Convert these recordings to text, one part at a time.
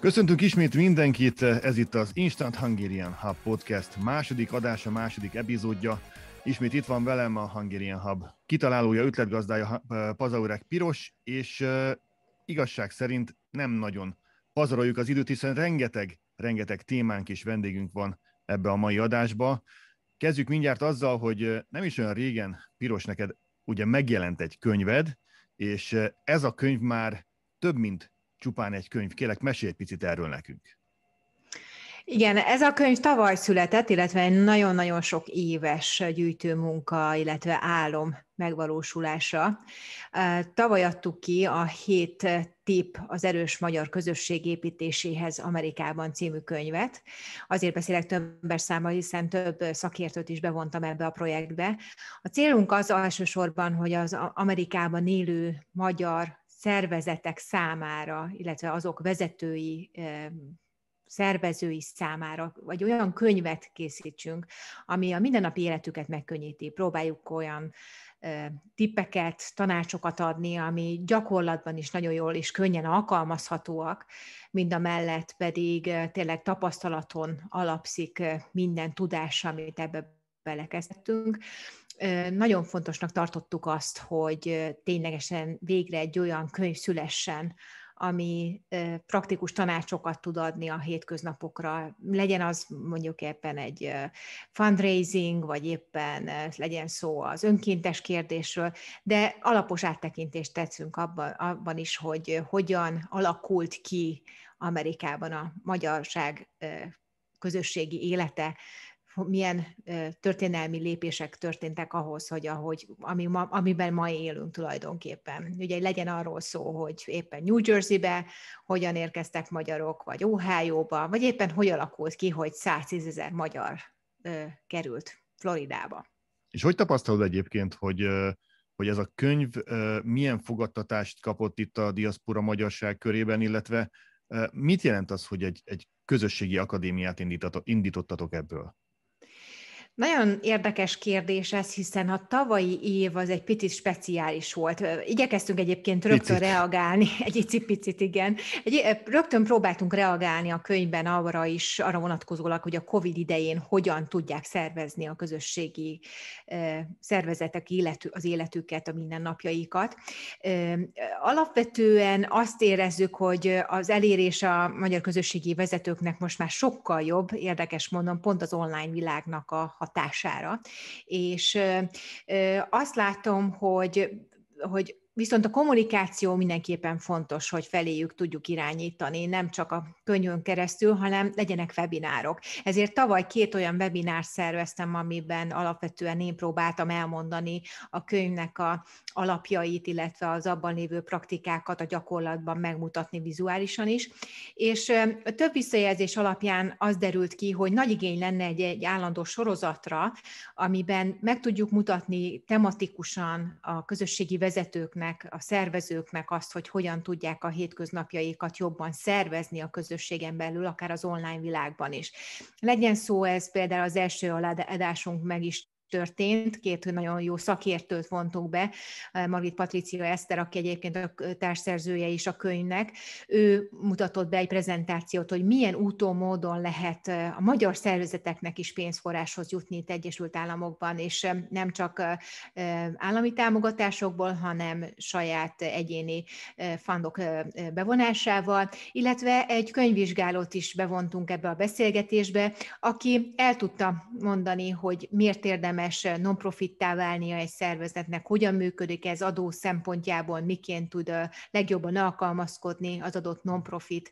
Köszöntünk ismét mindenkit, ez itt az Instant Hungarian Hub Podcast második adása, második epizódja. Ismét itt van velem a Hungarian Hub kitalálója, ötletgazdája Pazaurek Piros, és igazság szerint nem nagyon pazaroljuk az időt, hiszen rengeteg témánk és vendégünk van ebbe a mai adásba. Kezdjük mindjárt azzal, hogy nem is olyan régen, Piros, neked ugye megjelent egy könyved, és ez a könyv már több, mint csupán egy könyv. Kérlek, mesélj egy picit erről nekünk. Igen, ez a könyv tavaly született, illetve egy nagyon-nagyon sok éves gyűjtőmunka, illetve álom megvalósulása. Tavaly adtuk ki a 7 tipp az erős magyar közösség építéséhez Amerikában című könyvet. Azért beszélek több számmal, hiszen több szakértőt is bevontam ebbe a projektbe. A célunk az elsősorban, hogy az Amerikában élő magyar szervezetek számára, illetve azok vezetői, szervezői számára, vagy olyan könyvet készítsünk, ami a mindennapi életüket megkönnyíti. Próbáljuk olyan tippeket, tanácsokat adni, ami gyakorlatban is nagyon jól és könnyen alkalmazhatóak, mindamellett pedig tényleg tapasztalaton alapszik minden tudás, amit ebbe belekezdtünk. Nagyon fontosnak tartottuk azt, hogy ténylegesen végre egy olyan könyv szülessen, ami praktikus tanácsokat tud adni a hétköznapokra. Legyen az mondjuk éppen egy fundraising, vagy éppen legyen szó az önkéntes kérdésről, de alapos áttekintést tetszünk abban is, hogy hogyan alakult ki Amerikában a magyarság közösségi élete, milyen történelmi lépések történtek ahhoz, hogy amiben ma élünk tulajdonképpen. Ugye legyen arról szó, hogy éppen New Jersey-be hogyan érkeztek magyarok, vagy Ohio-ba, vagy éppen hogy alakult ki, hogy 110 000 magyar került Floridába. És hogy tapasztalod egyébként, hogy ez a könyv milyen fogadtatást kapott itt a diaszpora magyarság körében, illetve mit jelent az, hogy egy közösségi akadémiát indítottatok ebből? Nagyon érdekes kérdés ez, hiszen a tavalyi év az egy picit speciális volt. Igyekeztünk egyébként rögtön reagálni, egy icipicit, igen. Rögtön próbáltunk reagálni a könyvben arra vonatkozólag, hogy a Covid idején hogyan tudják szervezni a közösségi szervezetek az életüket, a mindennapjaikat. Alapvetően azt érezzük, hogy az elérés a magyar közösségi vezetőknek most már sokkal jobb, érdekes mondom, pont az online világnak a hatására. És azt látom, hogy viszont a kommunikáció mindenképpen fontos, hogy feléjük tudjuk irányítani, nem csak a könyvön keresztül, hanem legyenek webinárok. Ezért tavaly 2 olyan webinárt szerveztem, amiben alapvetően én próbáltam elmondani a könyvnek a alapjait, illetve az abban lévő praktikákat a gyakorlatban megmutatni vizuálisan is. És a több visszajelzés alapján az derült ki, hogy nagy igény lenne egy állandó sorozatra, amiben meg tudjuk mutatni tematikusan a közösségi vezetőknek, a szervezőknek azt, hogy hogyan tudják a hétköznapjaikat jobban szervezni a közösségen belül, akár az online világban is. Legyen szó, ez például az első adásunk meg is történt, 2 nagyon jó szakértőt vontunk be, Margit Patricia Eszter, aki egyébként a társszerzője is a könyvnek, ő mutatott be egy prezentációt, hogy milyen úton, módon lehet a magyar szervezeteknek is pénzforráshoz jutni itt Egyesült Államokban, és nem csak állami támogatásokból, hanem saját egyéni fundok bevonásával, illetve egy könyvvizsgálót is bevontunk ebbe a beszélgetésbe, aki el tudta mondani, hogy miért érdemes non-profittá válnia egy szervezetnek, hogyan működik ez adó szempontjából, miként tud legjobban alkalmazkodni az adott non-profit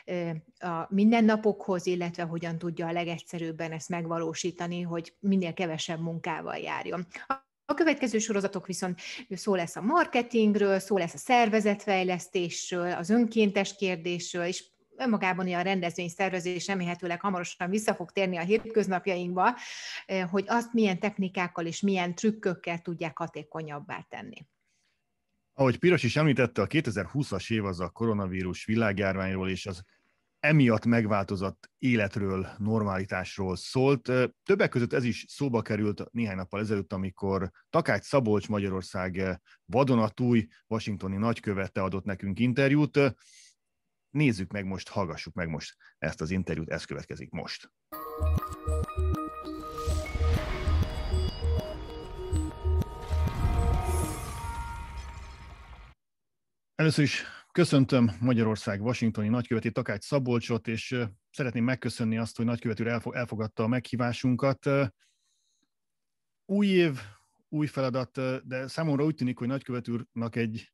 a mindennapokhoz, illetve hogyan tudja a legegyszerűbben ezt megvalósítani, hogy minél kevesebb munkával járjon. A következő sorozatok viszont szó lesz a marketingről, szó lesz a szervezetfejlesztésről, az önkéntes kérdésről, és önmagában a rendezvényszervezés remélhetőleg hamarosan vissza fog térni a hétköznapjainkba, hogy azt milyen technikákkal és milyen trükkökkel tudják hatékonyabbá tenni. Ahogy Piros is említette, a 2020-as év az a koronavírus világjárványról és az emiatt megváltozott életről, normalitásról szólt. Többek között ez is szóba került néhány nappal ezelőtt, amikor Takács Szabolcs, Magyarország vadonatúj washingtoni nagykövete adott nekünk interjút. Nézzük meg most, hallgassuk meg most ezt az interjút, ez következik most. Először is köszöntöm Magyarország washingtoni nagyköveti Takács Szabolcsot, és szeretném megköszönni azt, hogy nagykövet úr elfogadta a meghívásunkat. Új év, új feladat, de számomra úgy tűnik, hogy nagykövet úrnak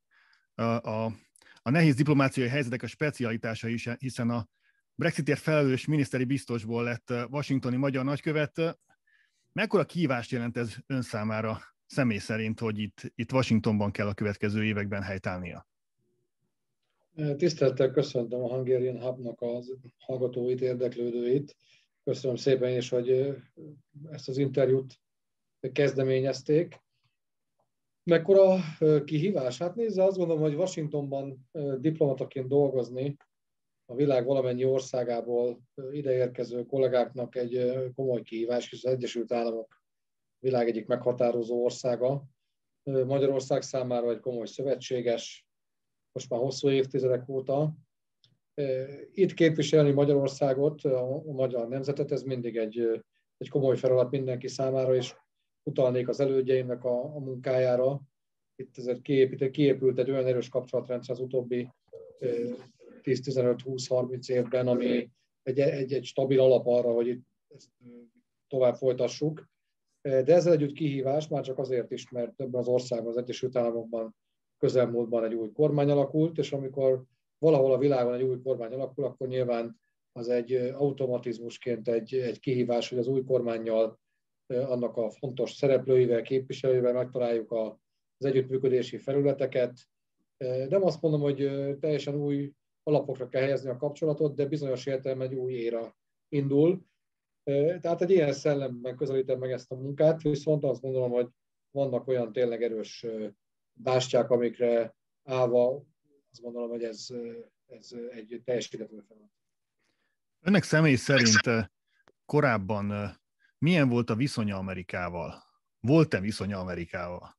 a nehéz diplomáciai helyzetek a specialitása is, hiszen a Brexitért felelős miniszteri biztosból lett washingtoni magyar nagykövet. Mekkora kihívást jelent ez ön számára személy szerint, hogy itt Washingtonban kell a következő években helytállnia? Tisztelettel köszöntöm a Hungarian Hubnak az hallgatóit, érdeklődőit. Köszönöm szépen is, hogy ezt az interjút kezdeményezték. Mekkora kihívás? Hát nézze, azt gondolom, hogy Washingtonban diplomataként dolgozni a világ valamennyi országából ideérkező kollégáknak egy komoly kihívás, hisz az Egyesült Államok világ egyik meghatározó országa. Magyarország számára egy komoly szövetséges, most már hosszú évtizedek óta. Itt képviselni Magyarországot, a magyar nemzetet, ez mindig egy komoly feladat mindenki számára, és utalnék az elődjeimnek a munkájára. Itt ezért kiépült egy olyan erős kapcsolatrendszer az utóbbi 10-15-20-30 évben, ami egy stabil alap arra, hogy itt ezt tovább folytassuk. De ezzel együtt kihívás, már csak azért is, mert ebben az országban, az Egyesült Államokban közelmúltban egy új kormány alakult, és amikor valahol a világon egy új kormány alakul, akkor nyilván az egy automatizmusként egy kihívás, hogy az új kormánnyal, annak a fontos szereplőivel, képviselőivel megtaláljuk az együttműködési felületeket. Nem azt mondom, hogy teljesen új alapokra kell helyezni a kapcsolatot, de bizonyos értelemben egy új éra indul. Tehát egy ilyen szellemben közelítem meg ezt a munkát, viszont azt gondolom, hogy vannak olyan tényleg erős bástyák, amikre állva azt gondolom, hogy ez egy teljesíthető feladat. Önnek személy szerint korábban milyen volt a viszonya Amerikával? Volt-e viszonya Amerikával?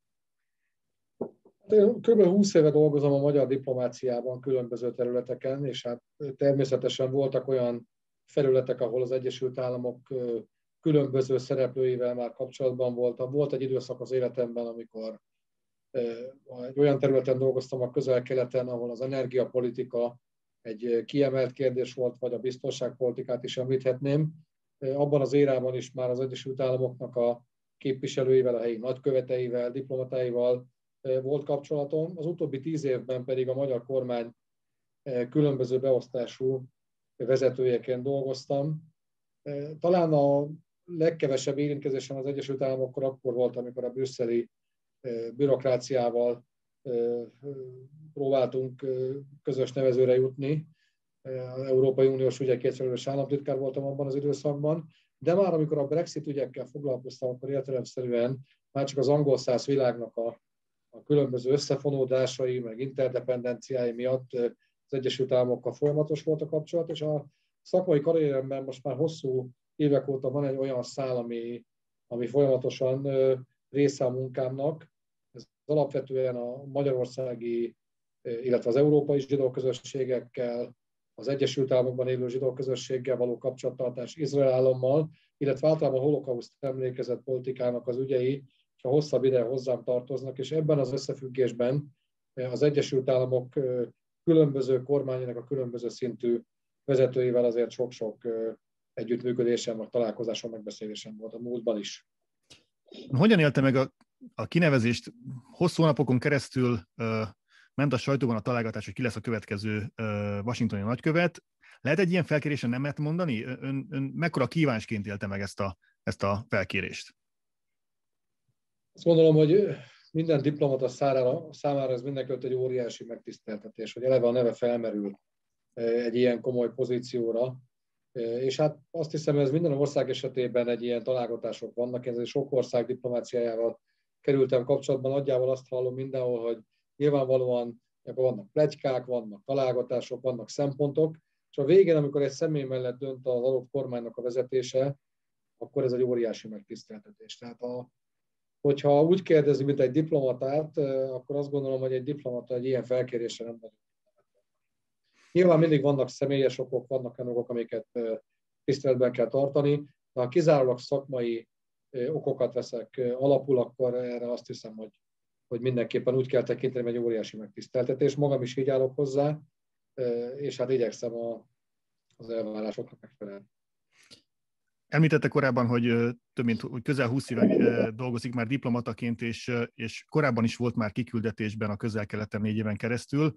Én kb. 20 éve dolgozom a magyar diplomáciában különböző területeken, és hát természetesen voltak olyan felületek, ahol az Egyesült Államok különböző szereplőivel már kapcsolatban voltam. Volt egy időszak az életemben, amikor egy olyan területen dolgoztam a Közel-Keleten, ahol az energiapolitika egy kiemelt kérdés volt, vagy a biztonságpolitikát is említhetném. Abban az érában is már az Egyesült Államoknak a képviselőivel, a helyi nagyköveteivel, diplomatáival volt kapcsolatom. Az utóbbi 10 évben pedig a magyar kormány különböző beosztású vezetőjeként dolgoztam. Talán a legkevesebb érintkezésem az Egyesült Államokkal akkor volt, amikor a brüsszeli bürokráciával próbáltunk közös nevezőre jutni. Az Európai Uniós ügyekért felelős államtitkár voltam abban az időszakban, de már amikor a Brexit ügyekkel foglalkoztam, akkor értelemszerűen már csak az angolszász világnak a különböző összefonódásai, meg interdependenciái miatt az Egyesült Államokkal folyamatos volt a kapcsolat, és a szakmai karrieremben most már hosszú évek óta van egy olyan szál, ami folyamatosan része a munkámnak. Ez alapvetően a magyarországi, illetve az európai zsidó közösségekkel, az Egyesült Államokban élő zsidó közösséggel való kapcsolattartás, Izrael állammal, illetve általában a holokauszt emlékezett politikának az ügyei, és a hosszabb ideje hozzám tartoznak, és ebben az összefüggésben az Egyesült Államok különböző kormányának a különböző szintű vezetőivel azért sok-sok együttműködésem, vagy találkozásom, megbeszélésem volt a múltban is. Hogyan élte meg a kinevezést? Hosszú hónapokon keresztül ment a sajtóban a találgatás, hogy ki lesz a következő washingtoni nagykövet. Lehet egy ilyen felkérésen nemet mondani? Ön mekkora kíváncsként élte meg ezt a felkérést? Azt gondolom, hogy minden diplomata számára ez mindenkelőtt egy óriási megtiszteltetés, hogy eleve a neve felmerül egy ilyen komoly pozícióra. És hát azt hiszem, ez minden ország esetében egy ilyen találgatások vannak, ezért sok ország diplomáciájával kerültem kapcsolatban, nagyjából azt hallom mindenhol, hogy nyilvánvalóan vannak pletykák, vannak találgatások, vannak szempontok, és a végén, amikor egy személy mellett dönt az adott kormánynak a vezetése, akkor ez egy óriási megtiszteltetés. Tehát hogyha úgy kérdezi, mint egy diplomatát, akkor azt gondolom, hogy egy diplomata egy ilyen felkérésre nem nagyon. Nyilván mindig vannak személyes okok, vannak olyan okok, amiket tiszteletben kell tartani, de ha kizárólag szakmai okokat veszek alapul, akkor erre azt hiszem, hogy mindenképpen úgy kell tekinteni, hogy egy óriási megtiszteltetés. Magam is így állok hozzá, és hát igyekszem az elvárásoknak megfelelni. Említette korábban, hogy több mint közel 20 éve dolgozik már diplomataként, és korábban is volt már kiküldetésben a Közel-Keleten 4 éven keresztül.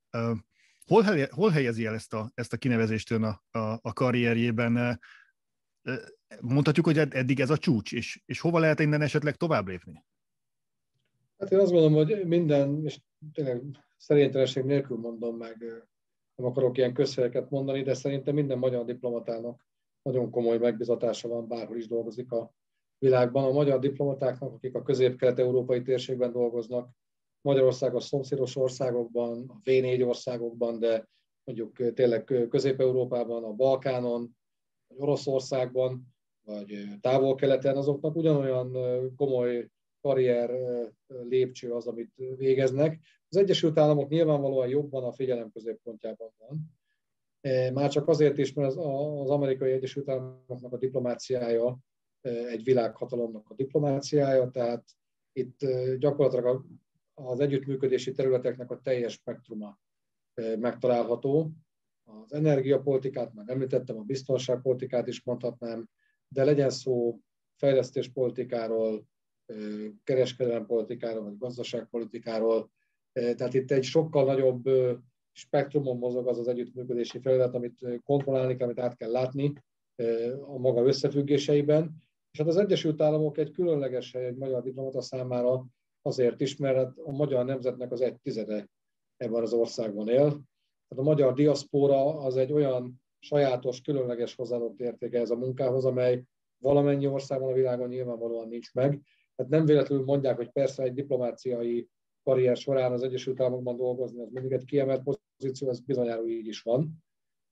Hol helyezi el ezt a kinevezést ön a karrierjében? Mondhatjuk, hogy eddig ez a csúcs, és hova lehet innen esetleg tovább lépni? Hát én azt gondolom, hogy minden, és tényleg szerénytelenség nélkül mondom meg, nem akarok ilyen közhelyeket mondani, de szerintem minden magyar diplomatának nagyon komoly megbizatása van, bárhol is dolgozik a világban. A magyar diplomatáknak, akik a közép-kelet-európai térségben dolgoznak, Magyarország szomszédos országokban, a V4 országokban, de mondjuk tényleg Közép-Európában, a Balkánon, vagy Oroszországban, vagy távol-keleten, azoknak ugyanolyan komoly karrier lépcső az, amit végeznek. Az Egyesült Államok nyilvánvalóan jobban a figyelem középpontjában van. Már csak azért is, mert az Amerikai Egyesült Államoknak a diplomáciája egy világhatalomnak a diplomáciája, tehát itt gyakorlatilag az együttműködési területeknek a teljes spektruma megtalálható. Az energiapolitikát már említettem, a biztonságpolitikát is mondhatnám, de legyen szó fejlesztéspolitikáról, kereskedelempolitikáról, vagy gazdaságpolitikáról. Tehát itt egy sokkal nagyobb spektrumon mozog az együttműködési felület, amit kontrollálni kell, amit át kell látni a maga összefüggéseiben. És hát az Egyesült Államok egy különleges hely egy magyar diplomata számára azért is, mert a magyar nemzetnek az 1/10 ebben az országban él. Tehát a magyar diaszpóra az egy olyan sajátos, különleges hozzáadott értéke ez a munkához, amely valamennyi országban a világon nyilvánvalóan nincs meg. Tehát nem véletlenül mondják, hogy persze egy diplomáciai karrier során az Egyesült Államokban dolgozni, az mindig egy kiemelt pozíció, ez bizonyára így is van.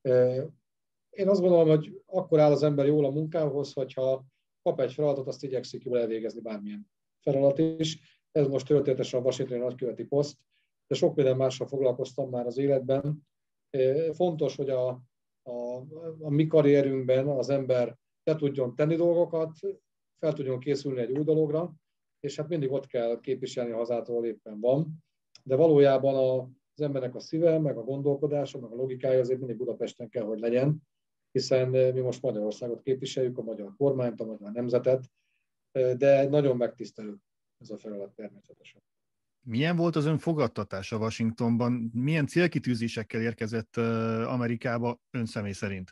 Én azt gondolom, hogy akkor áll az ember jól a munkához, hogyha kap egy feladatot, azt igyekszik jól elvégezni, bármilyen feladat is. Ez most történetesen a washingtoni nagyköveti poszt, de sok minden mással foglalkoztam már az életben. Fontos, hogy a mi karrierünkben az ember le tudjon tenni dolgokat, fel tudjon készülni egy új dologra, és hát mindig ott kell képviselni a hazát, ahol éppen van. De valójában az embernek a szíve, meg a gondolkodása, meg a logikája azért mindig Budapesten kell, hogy legyen, hiszen mi most Magyarországot képviseljük, a magyar kormányt, a magyar nemzetet, de nagyon megtisztelő ez a feladat természetesen. Milyen volt az ön fogadtatása Washingtonban? Milyen célkitűzésekkel érkezett Amerikába ön személy szerint?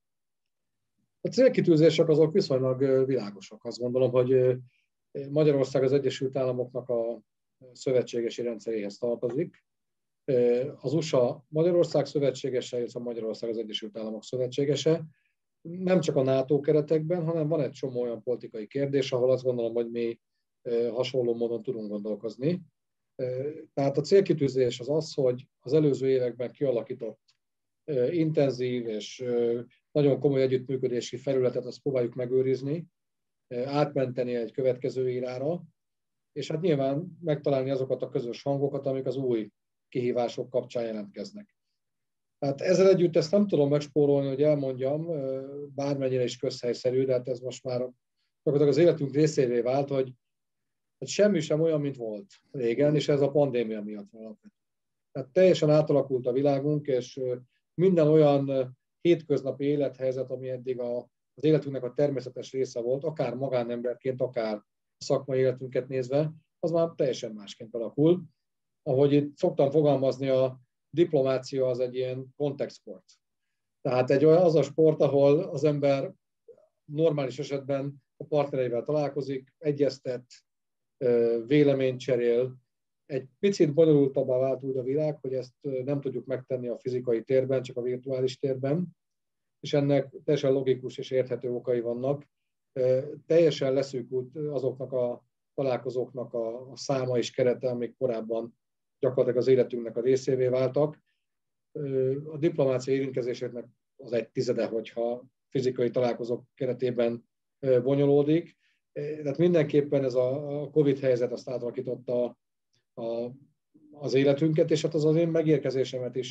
A célkitűzések azok viszonylag világosak. Azt gondolom, hogy Magyarország az Egyesült Államoknak a szövetségesi rendszeréhez tartozik. Az USA Magyarország szövetségese, és a Magyarország az Egyesült Államok szövetségese. Nem csak a NATO keretekben, hanem van egy csomó olyan politikai kérdés, ahol azt gondolom, hogy mi hasonló módon tudunk gondolkozni. Tehát a célkitűzés az az, hogy az előző években kialakított intenzív és nagyon komoly együttműködési felületet azt próbáljuk megőrizni, átmenteni egy következő érára, és hát nyilván megtalálni azokat a közös hangokat, amik az új kihívások kapcsán jelentkeznek. Hát ezzel együtt ezt nem tudom megspórolni, hogy elmondjam, bármennyire is közhelyszerű, de hát ez most már az életünk részévé vált, hogy semmi sem olyan, mint volt régen, és ez a pandémia miatt van alapvetően. Tehát teljesen átalakult a világunk, és minden olyan hétköznapi élethelyzet, ami eddig az életünknek a természetes része volt, akár magánemberként, akár a szakmai életünket nézve, az már teljesen másként alakul. Ahogy itt szoktam fogalmazni, a diplomácia az egy ilyen kontaktsport. Tehát az a sport, ahol az ember normális esetben a partnereivel találkozik, egyeztet, véleményt cserél. Egy picit bonyolultabbá vált úgy a világ, hogy ezt nem tudjuk megtenni a fizikai térben, csak a virtuális térben, és ennek teljesen logikus és érthető okai vannak. Teljesen leszűkült azoknak a találkozóknak a száma és kerete, amik korábban gyakorlatilag az életünknek a részévé váltak. A diplomácia érintkezésének az 1/10, hogyha fizikai találkozók keretében bonyolódik. Tehát mindenképpen ez a Covid helyzet azt átalakította az életünket, és hát az én megérkezésemet is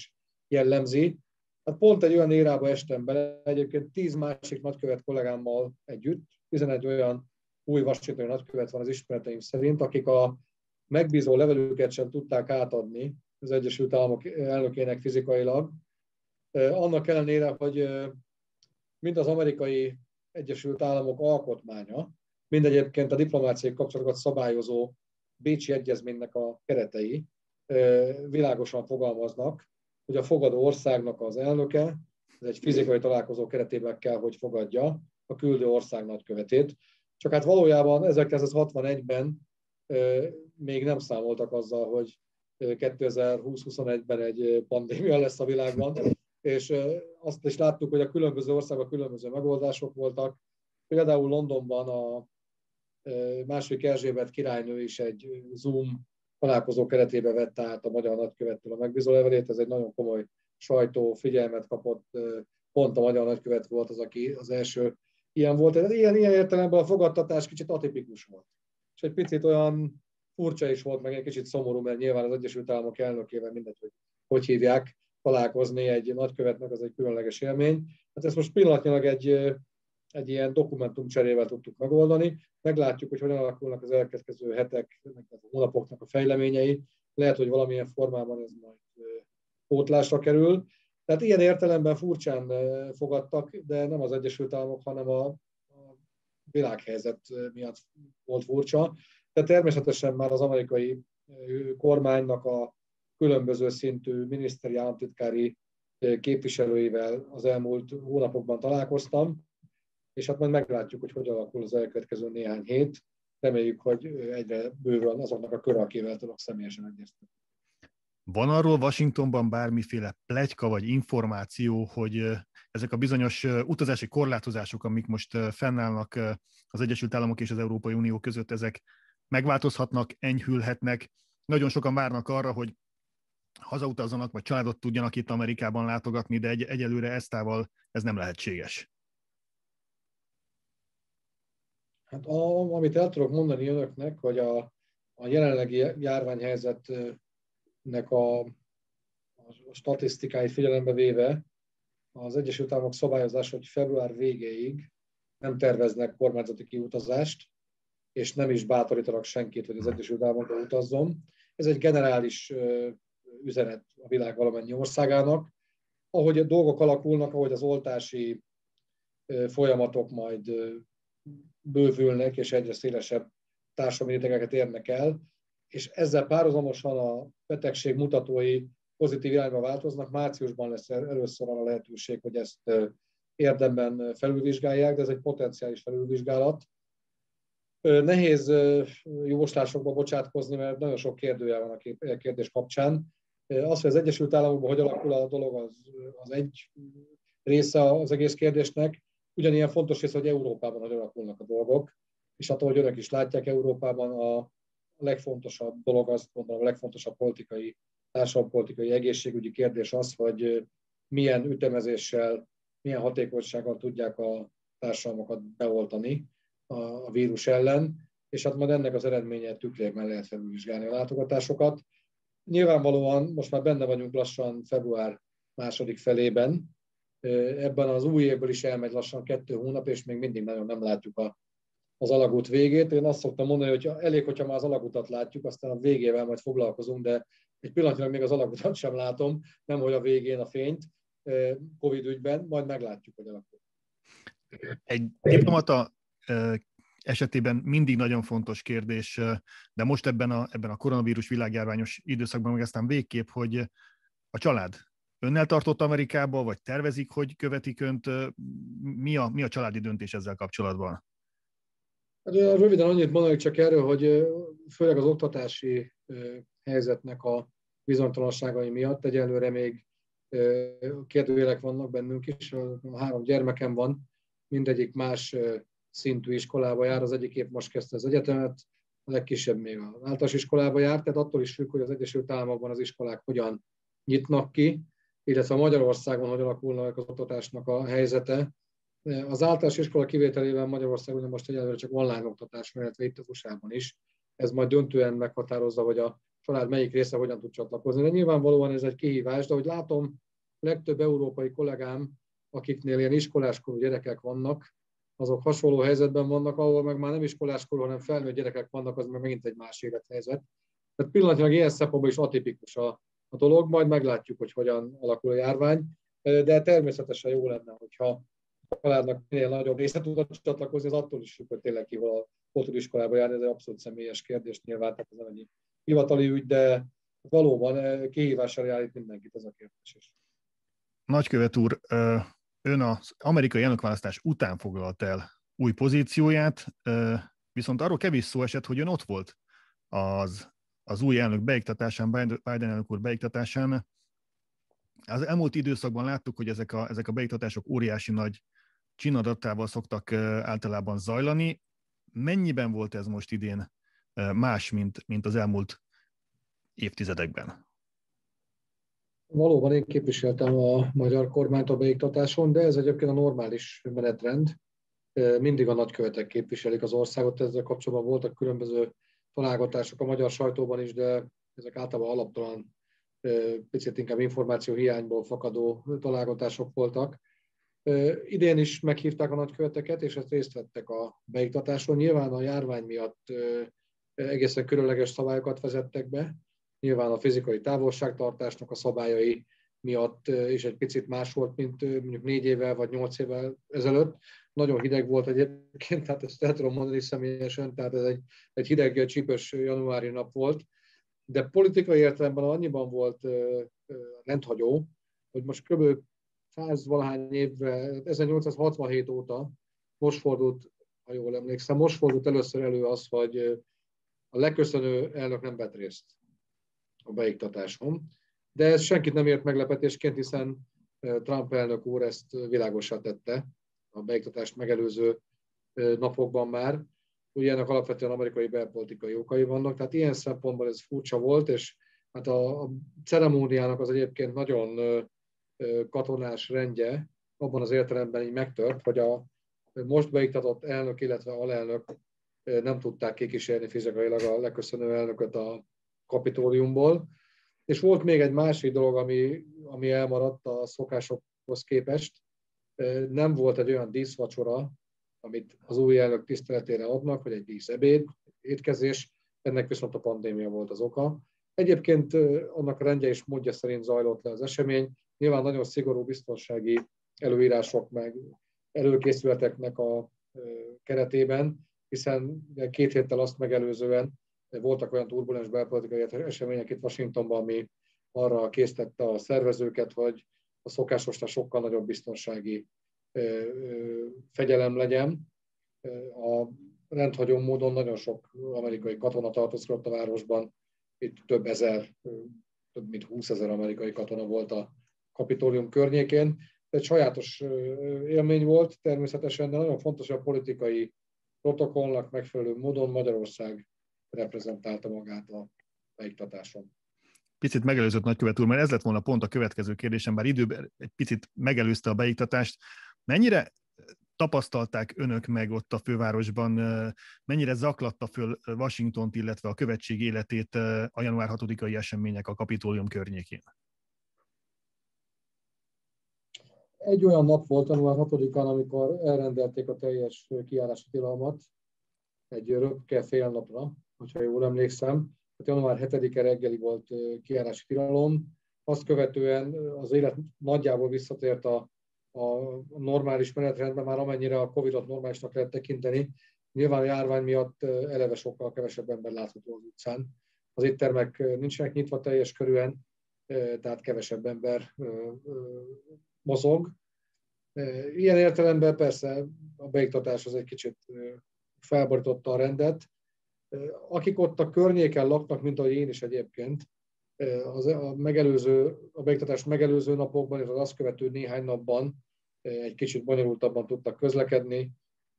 jellemzi. Hát pont egy olyan érába estem bele, egyébként 10 másik nagykövet kollégámmal együtt, 11 olyan új washingtoni nagykövet van az ismereteim szerint, akik a megbízó levelüket sem tudták átadni az Egyesült Államok elnökének fizikailag. Annak ellenére, hogy mind az amerikai Egyesült Államok alkotmánya, mind egyébként a diplomáciai kapcsolatokat szabályozó Bécsi Egyezménynek a keretei világosan fogalmaznak, hogy a fogadó országnak az elnöke, ez egy fizikai találkozó keretében kell, hogy fogadja a küldő ország nagykövetét. Csak hát valójában 1961-ben még nem számoltak azzal, hogy 2020-21-ben egy pandémia lesz a világban, és azt is láttuk, hogy a különböző országban különböző megoldások voltak. Például Londonban a II. Erzsébet királynő is egy Zoom találkozó keretében vette át a magyar nagykövettől a megbízó levelét. Ez egy nagyon komoly sajtó figyelmet kapott, pont a magyar nagykövet volt az, aki az első ilyen volt. Ilyen értelemben a fogadtatás kicsit atipikus volt. És egy picit olyan furcsa is volt, meg egy kicsit szomorú, mert nyilván az Egyesült Államok elnökével mindegy, hogy hívják, találkozni egy nagykövetnek, az egy különleges élmény. Hát ezt most pillanatnyilag egy ilyen dokumentumcserével tudtuk megoldani. Meglátjuk, hogy hogyan alakulnak az elkövetkező hetek, a hónapoknak a fejleményei. Lehet, hogy valamilyen formában ez majd pótlásra kerül. Tehát ilyen értelemben furcsán fogadtak, de nem az Egyesült Államok, hanem a világhelyzet miatt volt furcsa. De természetesen már az amerikai kormánynak a különböző szintű miniszteri államtitkári képviselőivel az elmúlt hónapokban találkoztam, és hát majd meglátjuk, hogy hogyan alakul az elkövetkező néhány hét. Reméljük, hogy egyre bővül azoknak a kör, akivel tudok személyesen egyeztetni. Van arról Washingtonban bármiféle pletyka vagy információ, hogy ezek a bizonyos utazási korlátozások, amik most fennállnak az Egyesült Államok és az Európai Unió között, ezek megváltozhatnak, enyhülhetnek? Nagyon sokan várnak arra, hogy hazautazzanak, vagy családot tudjanak itt Amerikában látogatni, de egyelőre eztával ez nem lehetséges. Hát amit el tudok mondani önöknek, hogy a jelenlegi járványhelyzetnek a statisztikáit figyelembe véve az Egyesült Államok szabályozás, hogy február végéig nem terveznek kormányzati kiutazást, és nem is bátorítanak senkit, hogy az Egyesült Államokba utazzon. Ez egy generális üzenet a világ valamennyi országának. Ahogy a dolgok alakulnak, ahogy az oltási folyamatok majd bővülnek, és egyre szélesebb társadalmi rétegeket érnek el, és ezzel párhuzamosan a betegség mutatói pozitív irányba változnak. Márciusban lesz először arra lehetőség, hogy ezt érdemben felülvizsgálják, de ez egy potenciális felülvizsgálat. Nehéz jóslásokba bocsátkozni, mert nagyon sok kérdőjel van a kérdés kapcsán. Az, hogy az Egyesült Államokban hogy alakul a dolog, az egy része az egész kérdésnek. Ugyanilyen fontos része, hogy Európában hogy alakulnak a dolgok, és attól, hogy önök is látják, Európában a legfontosabb dolog, azt gondolom, a legfontosabb társadalompolitikai egészségügyi kérdés az, hogy milyen ütemezéssel, milyen hatékonysággal tudják a társadalmakat beoltani a vírus ellen, és hát majd ennek az eredménye tükrében lehet felülvizsgálni a látogatásokat. Nyilvánvalóan most már benne vagyunk lassan február második felében, ebben az új évből is elmegy lassan 2 hónap, és még mindig nagyon nem látjuk az alagút végét. Én azt szoktam mondani, hogy elég, hogyha már az alagutat látjuk, aztán a végével majd foglalkozunk, de egy pillanatnyilag még az alagutat sem látom, nemhogy a végén a fényt Covid ügyben, majd meglátjuk, hogy alakul. Egy diplomata esetében mindig nagyon fontos kérdés, de most ebben a koronavírus világjárványos időszakban meg aztán végképp, hogy a család önnel tartott Amerikába, vagy tervezik, hogy követik önt? Mi a családi döntés ezzel kapcsolatban? Röviden annyit mondanék csak erről, hogy főleg az oktatási helyzetnek a bizonytalanságai miatt egyelőre még kérdőjelek vannak bennünk is. 3 gyermekem van, mindegyik más szintű iskolába jár, az egyik épp most kezdte az egyetemet, a legkisebb még az általános iskolába jár, tehát attól is függ, hogy az Egyesült Államokban az iskolák hogyan nyitnak ki, illetve Magyarországon hogy alakulnak az oktatásnak a helyzete. Az általános iskola kivételével Magyarországon most egyelőre csak online oktatás van, illetve itt az USA-ban is. Ez majd döntően meghatározza, hogy a család melyik része hogyan tud csatlakozni. De nyilvánvalóan ez egy kihívás, de ahogy látom, legtöbb európai kollégám, akiknél ilyen iskoláskorú gyerekek vannak, azok hasonló helyzetben vannak, ahol meg már nem iskoláskorú, hanem felnőtt gyerekek vannak, az meg megint egy más élethelyzet. Tehát pillanatnyilag ilyen szempontból is atipikus a dolog, majd meglátjuk, hogy hogyan alakul a járvány, de természetesen jó lenne, hogyha a családnak minél nagyobb része tud csatlakozni, az attól is függ, hogy tényleg ki hol tud iskolába járni, ez egy abszolút személyes kérdés nyilván, tehát ez nem egy hivatali ügy, de valóban kihívásra állít mindenkit ez a kérdés is. Nagykövet úr, ön az amerikai elnökválasztás után foglalt el új pozícióját, viszont arról kevés szó esett, hogy ön ott volt az új elnök beiktatásán, Biden elnök úr beiktatásán. Az elmúlt időszakban láttuk, hogy ezek a beiktatások óriási nagy csinadattával szoktak általában zajlani. Mennyiben volt ez most idén más, mint az elmúlt évtizedekben? Valóban én képviseltem a magyar kormányt a beiktatáson, de ez egyébként a normális menetrend. Mindig a nagykövetek képviselik az országot, ezzel kapcsolatban voltak különböző találgatások a magyar sajtóban is, de ezek általában alaptalan, picit inkább információ hiányból fakadó találgatások voltak. Idén is meghívták a nagyköveteket, és ezt részt vettek a beiktatáson. Nyilván a járvány miatt egészen különleges szabályokat vezettek be. Nyilván a fizikai távolságtartásnak a szabályai miatt is egy picit más volt, mint mondjuk 4 évvel vagy 8 évvel ezelőtt. Nagyon hideg volt egyébként, tehát ezt el tudom mondani személyesen, tehát ez egy hideg, csípős januári nap volt. De politikai értelemben annyiban volt rendhagyó, hogy most kb. 100-valahány évvel, 1867 óta most fordult, ha jól emlékszem, most fordult először elő az, hogy a leköszönő elnök nem vett részt a beiktatáson. De ez senkit nem ért meglepetésként, hiszen Trump elnök úr ezt világossá tette a beiktatást megelőző napokban már. Ugye ennek alapvetően amerikai belpolitikai okai vannak, tehát ilyen szempontból ez furcsa volt, és hát a ceremóniának az egyébként nagyon katonás rendje abban az értelemben így megtört, hogy a most beiktatott elnök, illetve alelnök nem tudták kikísérni fizikailag a leköszönő elnököt a Kapitóliumból. És volt még egy másik dolog, ami elmaradt a szokásokhoz képest. Nem volt egy olyan díszvacsora, amit az új elnök tiszteletére adnak, vagy egy díszebéd, étkezés, ennek viszont a pandémia volt az oka. Egyébként annak rendje és módja szerint zajlott le az esemény. Nyilván nagyon szigorú biztonsági előírások meg előkészületeknek a keretében, hiszen 2 héttel azt megelőzően voltak olyan turbulens belpolitikai események itt Washingtonban, ami arra késztette a szervezőket, hogy a szokásosnál sokkal nagyobb biztonsági fegyelem legyen. A rendhagyó módon nagyon sok amerikai katona tartózkodott a városban, itt több mint 20 000 amerikai katona volt a Kapitólium környékén. Egy sajátos élmény volt természetesen, de nagyon fontos, hogy a politikai protokollnak megfelelő módon Magyarország reprezentálta magát a beiktatáson. Picit megelőzött nagykövet úr, mert ez lett volna pont a következő kérdésem, bár időben egy picit megelőzte a beiktatást. Mennyire tapasztalták önök meg ott a fővárosban, mennyire zaklatta föl Washingtont, illetve a követség életét a január 6-ai események a Kapitólium környékén? Egy olyan nap volt január 6-án, amikor elrendelték a teljes kijárási tilalmat, egy röpke fél napra, hogyha jól emlékszem. Január 7-e reggeli volt kijárási tilalom. Azt követően az élet nagyjából visszatért a normális menetrendben, már amennyire a Covid-ot normálisnak lehet tekinteni. Nyilván a járvány miatt eleve sokkal kevesebb ember látható az utcán. Az éttermek nincsenek nyitva teljes körűen, tehát kevesebb ember mozog. Ilyen értelemben persze a beiktatás az egy kicsit felborította a rendet. Akik ott a környéken laknak, mint ahogy én is egyébként, a beiktatást megelőző napokban és az azt követő néhány napban egy kicsit bonyolultabban tudtak közlekedni.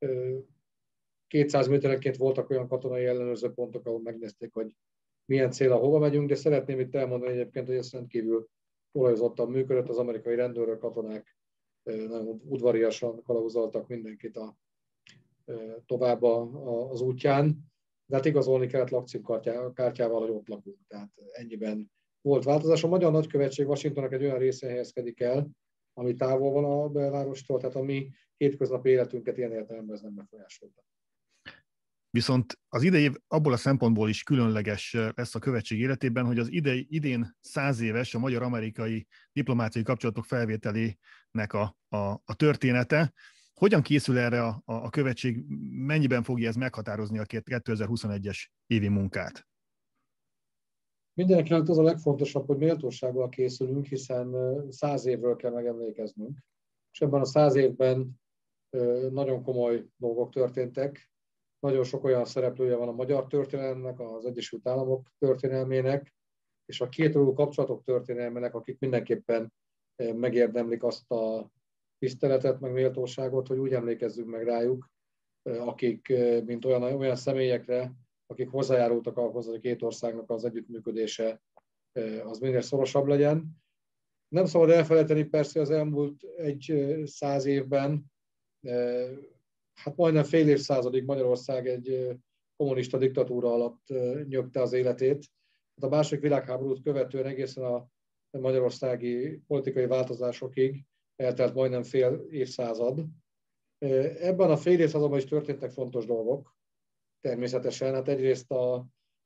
200 méterenként voltak olyan katonai ellenőrző pontok, ahol megnézték, hogy milyen célra hova megyünk, de szeretném itt elmondani egyébként, hogy ez rendkívül olajozottan működött, az amerikai rendőrök, katonák nagyon udvariasan kalauzoltak mindenkit tovább az útján, de hát igazolni kellett lakcímkártyával, hogy ott lakunk, tehát ennyiben volt változás. A Magyar Nagykövetség Washingtonnak egy olyan részén helyezkedik el, ami távol van a belvárostól, tehát a mi hétköznapi életünket ilyen értelemben ez nem befolyásolta. Viszont az idei év abból a szempontból is különleges lesz a követség életében, hogy az idén 100 éves a magyar-amerikai diplomáciai kapcsolatok felvételének a története. Hogyan készül erre a követség, mennyiben fogja ez meghatározni a 2021-es évi munkát? Mindenekelőtt az a legfontosabb, hogy méltósággal készülünk, hiszen 100 évről kell megemlékeznünk. És ebben a 100 évben nagyon komoly dolgok történtek. Nagyon sok olyan szereplője van a magyar történelemnek, az Egyesült Államok történelmének, és a kétoldalú kapcsolatok történelmének, akik mindenképpen megérdemlik azt a tiszteletet, meg méltóságot, hogy úgy emlékezzünk meg rájuk, akik, mint olyan személyekre, akik hozzájárultak ahhoz, hogy a két országnak az együttműködése az minél szorosabb legyen. Nem szabad elfelejteni persze az elmúlt 100 évben, hát majdnem fél évszázadig Magyarország egy kommunista diktatúra alatt nyögte az életét. A második világháborút követően egészen a magyarországi politikai változásokig eltelt majdnem fél évszázad. Ebben a fél évszázadban is történtek fontos dolgok, természetesen. Hát egyrészt a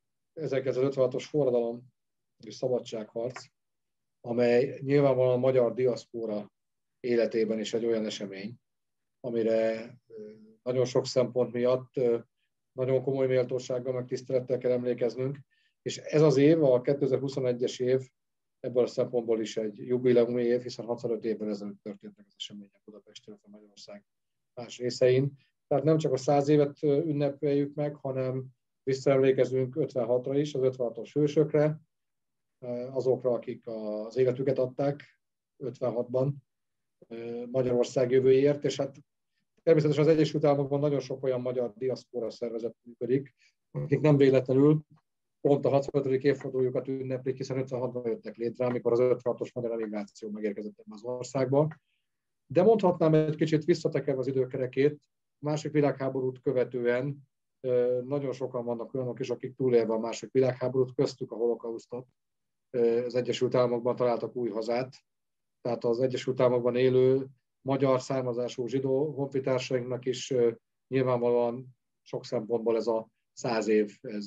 1956-os forradalom és szabadságharc, amely nyilvánvalóan a magyar diaszpóra életében is egy olyan esemény, amire nagyon sok szempont miatt nagyon komoly méltósággal meg tisztelettel kell emlékeznünk. És ez az év, a 2021-es év ebből a szempontból is egy jubileumi év, hiszen 65 évvel ezelőtt történtek az események Budapesten, a Magyarország más részein. Tehát nem csak a 100 évet ünnepeljük meg, hanem visszaemlékezünk 56-ra is, az 56-os hősökre, azokra, akik az életüket adták 56-ban Magyarország jövőjéért, és hát természetesen az Egyesült Államokban nagyon sok olyan magyar diaszpora szervezet működik, akik nem véletlenül pont a 65. évfordulójukat ünneplik, hiszen 56-ban jöttek létre, amikor az 56-os magyar emigráció megérkezett az országba. De mondhatnám egy kicsit visszatekerve az időkerekét, a második világháborút követően nagyon sokan vannak olyanok is, akik túlélve a második világháborút, köztük a holokausztot, az Egyesült Államokban találtak új hazát. Tehát az Egyesült Államokban élő magyar származású zsidó honfitársainknak is nyilvánvalóan sok szempontból ez a 100 év ez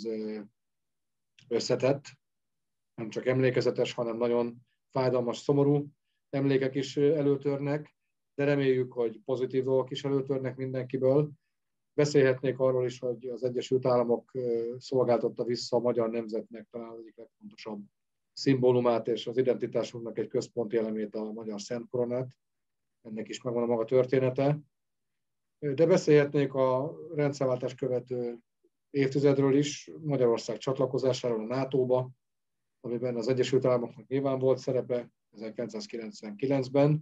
összetett, nem csak emlékezetes, hanem nagyon fájdalmas, szomorú emlékek is előtörnek, de reméljük, hogy pozitív dolgok is előtörnek mindenkiből. Beszélhetnék arról is, hogy az Egyesült Államok szolgáltatta vissza a magyar nemzetnek talán az egyik legfontosabb szimbólumát és az identitásunknak egy központi elemét, a magyar Szent Koronát. Ennek is megvan a maga története. De beszélhetnék a rendszerváltást követő évtizedről is, Magyarország csatlakozásáról a NATO-ba, amiben az Egyesült Államoknak nyilván volt szerepe 1999-ben,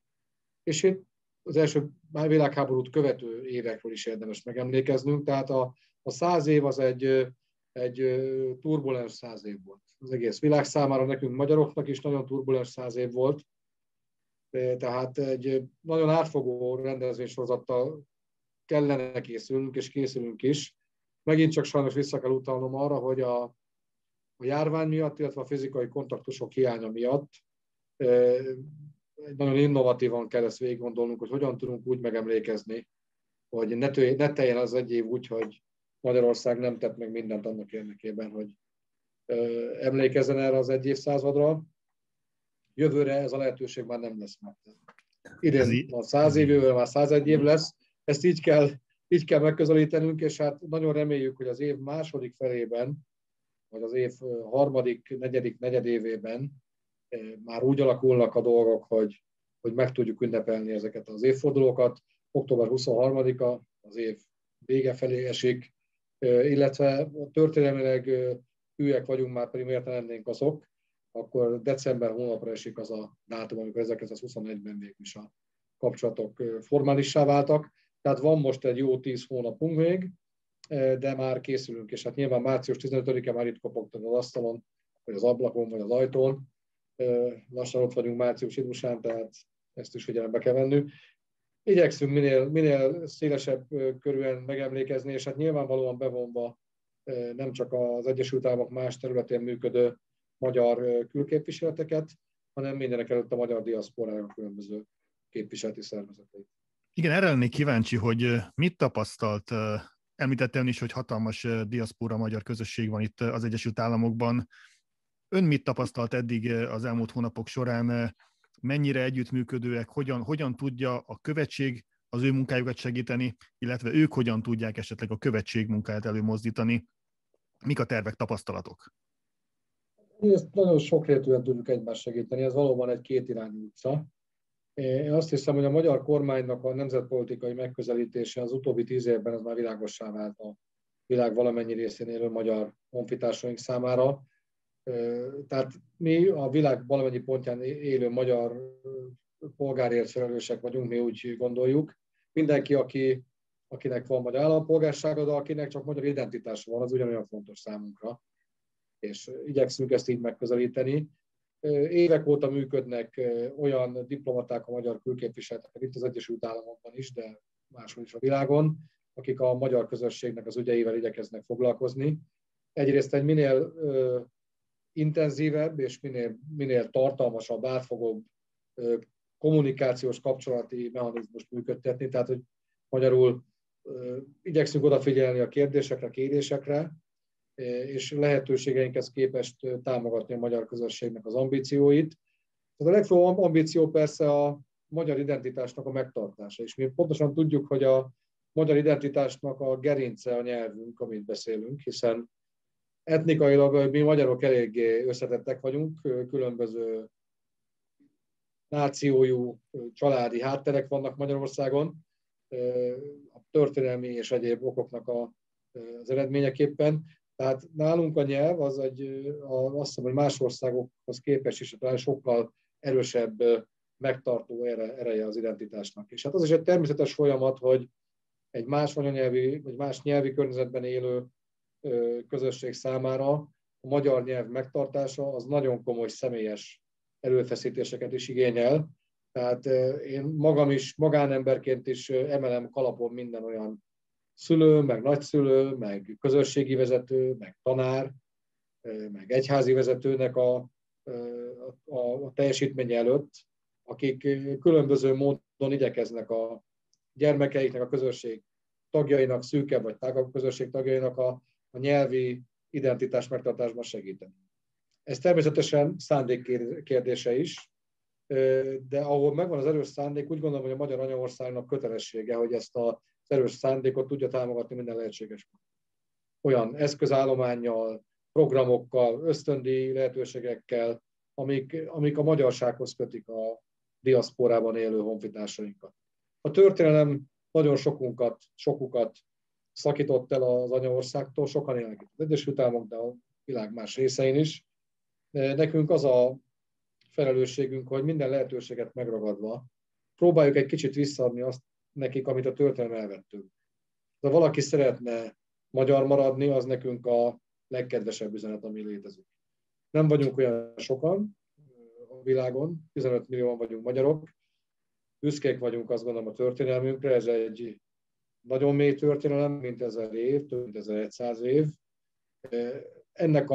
és itt az első világháborút követő évekről is érdemes megemlékeznünk, tehát a 100 év az egy turbulens 100 év volt. Az egész világ számára, nekünk magyaroknak is nagyon turbulens 100 év volt, tehát egy nagyon átfogó rendezvénysorozattal kellene készülnünk, és készülünk is. Megint csak sajnos vissza kell utalnom arra, hogy a járvány miatt, illetve a fizikai kontaktusok hiánya miatt nagyon innovatívan kell ezt végig gondolnunk, hogy hogyan tudunk úgy megemlékezni, hogy ne teljen az egy év úgy, hogy Magyarország nem tett meg mindent annak érdekében, hogy emlékezzen erre az egy évszázadra. Jövőre ez a lehetőség már nem lesz meg. Idén van 100 év, jövőre már 101 év lesz. Ezt így kell megközelítenünk, és hát nagyon reméljük, hogy az év második felében, vagy az év harmadik, negyedik, negyedévében már úgy alakulnak a dolgok, hogy meg tudjuk ünnepelni ezeket az évfordulókat. Október 23-a az év vége felé esik, illetve történelmileg hűek vagyunk, már pedig miért lennénk azok, akkor december hónapra esik az a dátum, amikor 1921-ben végül is a kapcsolatok formálissá váltak. Tehát van most egy jó 10 hónapunk még, de már készülünk, és hát nyilván március 15-e már itt kopogtak az asztalon, vagy az ablakon, vagy az ajtón. Lassan ott vagyunk március idusán, tehát ezt is figyelembe kell vennünk. Igyekszünk minél szélesebb körülön megemlékezni, és hát nyilvánvalóan bevonva nem csak az Egyesült Államok más területén működő magyar külképviseleteket, hanem mindenek előtt a magyar diaszporának különböző képviseleti szervezeteit. Igen, erre lennék kíváncsi, hogy mit tapasztalt. Említettem is, hogy hatalmas diaszpóra magyar közösség van itt az Egyesült Államokban. Ön mit tapasztalt eddig az elmúlt hónapok során? Mennyire együttműködőek, hogyan tudja a követség az ő munkájukat segíteni, illetve ők hogyan tudják esetleg a követség munkáját előmozdítani? Mik a tervek, tapasztalatok? Ezt nagyon sokrétűen tudjuk egymást segíteni, ez valóban egy kétirányú utca. Én azt hiszem, hogy a magyar kormánynak a nemzetpolitikai megközelítése az utóbbi 10 évben az már világossá vált a világ valamennyi részén élő magyar honfitársaink számára. Tehát mi a világ valamennyi pontján élő magyar polgárért felelősek vagyunk, mi úgy gondoljuk. Mindenki, akinek van magyar állampolgársága, de akinek csak magyar identitása van, az ugyanolyan fontos számunkra. És igyekszünk ezt így megközelíteni. Évek óta működnek olyan diplomaták a magyar külképviseleteken, itt az Egyesült Államokban is, de máshol is a világon, akik a magyar közösségnek az ügyeivel igyekeznek foglalkozni. Egyrészt egy minél intenzívebb és minél tartalmasabb, átfogóbb kommunikációs kapcsolati mechanizmust működtetni, tehát hogy magyarul igyekszünk odafigyelni a kérdésekre, kérésekre, és lehetőségeinkhez képest támogatni a magyar közösségnek az ambícióit. A legfőbb ambíció persze a magyar identitásnak a megtartása, és mi pontosan tudjuk, hogy a magyar identitásnak a gerince a nyelvünk, amit beszélünk, hiszen etnikailag mi magyarok eléggé összetettek vagyunk, különböző nációjú, családi hátterek vannak Magyarországon, a történelmi és egyéb okoknak az eredményeképpen. Tehát nálunk a nyelv az azt hiszem, hogy más országokhoz képest is talán sokkal erősebb megtartó ereje az identitásnak. És hát az is egy természetes folyamat, hogy egy más anyanyelvi vagy más nyelvi környezetben élő közösség számára a magyar nyelv megtartása az nagyon komoly személyes erőfeszítéseket is igényel. Tehát én magam is, magánemberként is emelem kalapon minden olyan szülő, meg nagyszülő, meg közösségi vezető, meg tanár, meg egyházi vezetőnek a teljesítménye előtt, akik különböző módon igyekeznek a gyermekeiknek, a közösség tagjainak, szűkebb vagy tágabb közösség tagjainak a nyelvi identitás megtartásban segíteni. Ez természetesen szándék kérdése is, de ahol megvan az erős szándék, úgy gondolom, hogy a magyar anyaországnak kötelessége, hogy ezt az erős szándékot tudja támogatni minden lehetséges. Olyan eszközállománnyal, programokkal, ösztöndíj lehetőségekkel, amik a magyarsághoz kötik a diaszporában élő honfitársainkat. A történelem nagyon sokukat szakított el az anyaországtól, sokan élnek itt az Egyesült Államok, de a világ más részein is. Nekünk az a felelősségünk, hogy minden lehetőséget megragadva próbáljuk egy kicsit visszaadni azt nekik, amit a történelem elvettünk. Ha valaki szeretne magyar maradni, az nekünk a legkedvesebb üzenet, ami létezik. Nem vagyunk olyan sokan a világon, 15 millióan vagyunk magyarok, büszkék vagyunk, azt gondolom, a történelmünkre, ez egy nagyon mély történelem, mint 1000 év, több mint 1100 év. Ennek